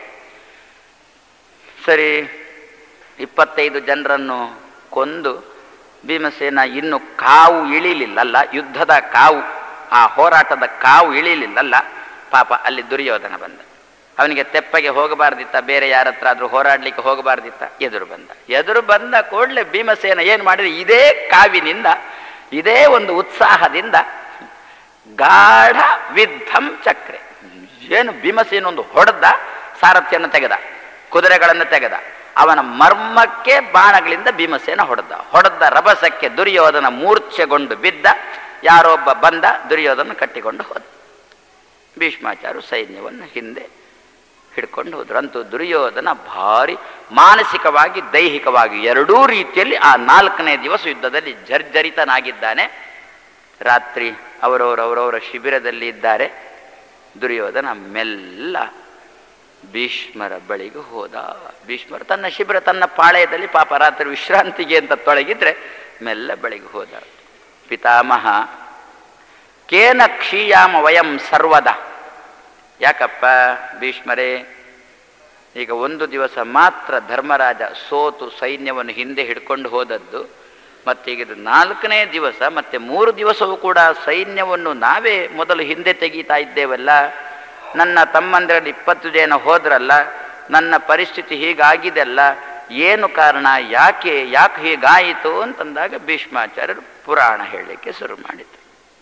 A: ಸರಿ, 25 ಜನರನ್ನು ಕೊಂದು ಭೀಮಸೇನ ಇನ್ನು ಕಾವು ಇಳಿಲಿಲ್ಲಲ್ಲ, ಯುದ್ಧದ ಕಾವು, ಆ ಹೋರಾಟದ ಕಾವು ಇಳಿಲಿಲ್ಲಲ್ಲ. ಪಾಪ ಅಲ್ಲಿ ದುರ್ಯೋಧನ ಬಂದ. ಅವನಿಗೆ ತೆಪ್ಪಗೆ ಹೋಗಬಾರ್ದಿತ್ತ, ಬೇರೆ ಯಾರ ಹತ್ರ ಆದರೂ ಹೋರಾಡಲಿಕ್ಕೆ ಹೋಗಬಾರ್ದಿತ್ತ. ಎದುರು ಬಂದ ಕೂಡಲೇ ಭೀಮಸೇನ ಏನು ಮಾಡಿದ್ರೆ, ಇದೇ ಕಾವಿನಿಂದ, ಇದೇ ಒಂದು ಉತ್ಸಾಹದಿಂದ ಗಾಢ ವಿದ್ಧಂ ಚಕ್ರೆ, ಏನು ಭೀಮಸೇನ ಒಂದು ಹೊಡೆದ, ಸಾರಥ್ಯನ್ನು ತೆಗೆದ, ಕುದುರೆಗಳನ್ನು ತೆಗೆದ, ಅವನ ಮರ್ಮಕ್ಕೆ ಬಾಣಗಳಿಂದ ಭೀಮಸೇನ ಹೊಡೆದ ರಭಸಕ್ಕೆ ದುರ್ಯೋಧನ ಮೂರ್ಛೆಗೊಂಡು ಬಿದ್ದ. ಯಾರೊಬ್ಬ ಬಂದ, ದುರ್ಯೋಧನ ಕಟ್ಟಿಕೊಂಡು ಹೋದ. ಭೀಷ್ಮಾಚಾರ್ಯರು ಸೈನ್ಯವನ್ನು ಹಿಂದೆ ಹಿಡ್ಕೊಂಡು ಹೋದ್ರು. ಅಂತೂ ದುರ್ಯೋಧನ ಭಾರಿ ಮಾನಸಿಕವಾಗಿ ದೈಹಿಕವಾಗಿ ಎರಡೂ ರೀತಿಯಲ್ಲಿ ಆ 4ನೇ ದಿವಸ ಯುದ್ಧದಲ್ಲಿ ಜರ್ಜರಿತನಾಗಿದ್ದಾನೆ. ರಾತ್ರಿ ಅವರವರ ಶಿಬಿರದಲ್ಲಿ ಇದ್ದಾರೆ. ದುರ್ಯೋಧನ ಮೆಲ್ಲ ಭೀಷ್ಮರ ಬಳಿಗೆ ಹೋದ. ಭೀಷ್ಮರು ತನ್ನ ಶಿಬಿರ, ತನ್ನ ಪಾಳೆಯದಲ್ಲಿ ಪಾಪ ರಾತ್ರಿ ವಿಶ್ರಾಂತಿಗೆ ಅಂತ ತೊಳಗಿದ್ರೆ ಮೆಲ್ಲ ಬಳಿಗೆ ಹೋದ. ಪಿತಾಮಹ, ಕೇನ ಕ್ಷೀಯಾಮ ವಯಂ ಸರ್ವದ. ಯಾಕಪ್ಪ ಭೀಷ್ಮರೇ, ಈಗ ಒಂದು ದಿವಸ ಮಾತ್ರ ಧರ್ಮರಾಜ ಸೋತು ಸೈನ್ಯವನ್ನು ಹಿಂದೆ ಹಿಡ್ಕೊಂಡು ಹೋದದ್ದು, ಮತ್ತೀಗ ಇದು 4ನೇ ದಿವಸ, ಮತ್ತೆ 3 ದಿವಸವೂ ಕೂಡ ಸೈನ್ಯವನ್ನು ನಾವೇ ಮೊದಲು ಹಿಂದೆ ತೆಗೀತಾ ಇದ್ದೇವಲ್ಲ. ನನ್ನ ತಮ್ಮಂದಿರಲ್ಲಿ 20 ಜನ ಹೋದ್ರಲ್ಲ, ನನ್ನ ಪರಿಸ್ಥಿತಿ ಹೀಗಾಗಿದೆಲ್ಲ, ಏನು ಕಾರಣ, ಯಾಕೆ ಹೀಗಾಯಿತು ಅಂತಂದಾಗ ಭೀಷ್ಮಾಚಾರ್ಯರು ಪುರಾಣ ಹೇಳಲಿಕ್ಕೆ ಶುರು ಮಾಡಿದರು.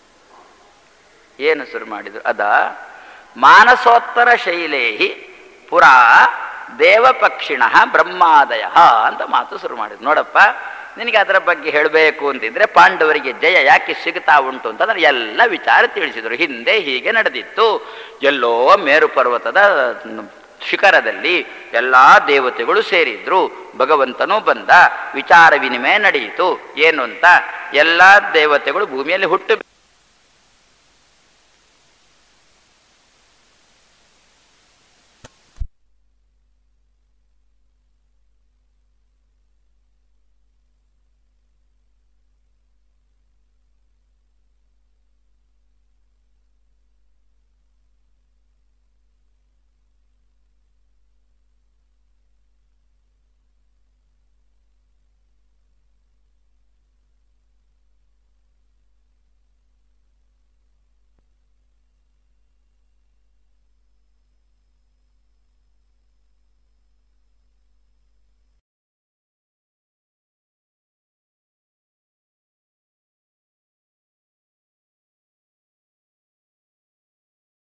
A: ಏನು ಶುರು ಮಾಡಿದರು? ಮಾನಸೋತ್ತರ ಶೈಲೇಹಿ ಪುರಾ ದೇವಪಕ್ಷಿಣ ಬ್ರಹ್ಮಾದಯ ಅಂತ ಮಾತು ಶುರು ಮಾಡಿದ್ರು. ನೋಡಪ್ಪ, ನಿನಗೆ ಅದರ ಬಗ್ಗೆ ಹೇಳಬೇಕು ಅಂತಿದ್ರೆ ಪಾಂಡವರಿಗೆ ಜಯ ಯಾಕೆ ಸಿಗ್ತಾ ಉಂಟು ಅಂತಂದ್ರೆ ಎಲ್ಲ ವಿಚಾರ ತಿಳಿಸಿದರು. ಹಿಂದೆ ಹೀಗೆ ನಡೆದಿತ್ತು, ಎಲ್ಲೋ ಮೇರು ಪರ್ವತದ ಶಿಖರದಲ್ಲಿ ಎಲ್ಲ ದೇವತೆಗಳು ಸೇರಿದ್ರು, ಭಗವಂತನೂ ಬಂದ, ವಿಚಾರ ವಿನಿಮಯ ನಡೆಯಿತು. ಏನು ಅಂತ, ಎಲ್ಲ ದೇವತೆಗಳು ಭೂಮಿಯಲ್ಲಿ ಹುಟ್ಟು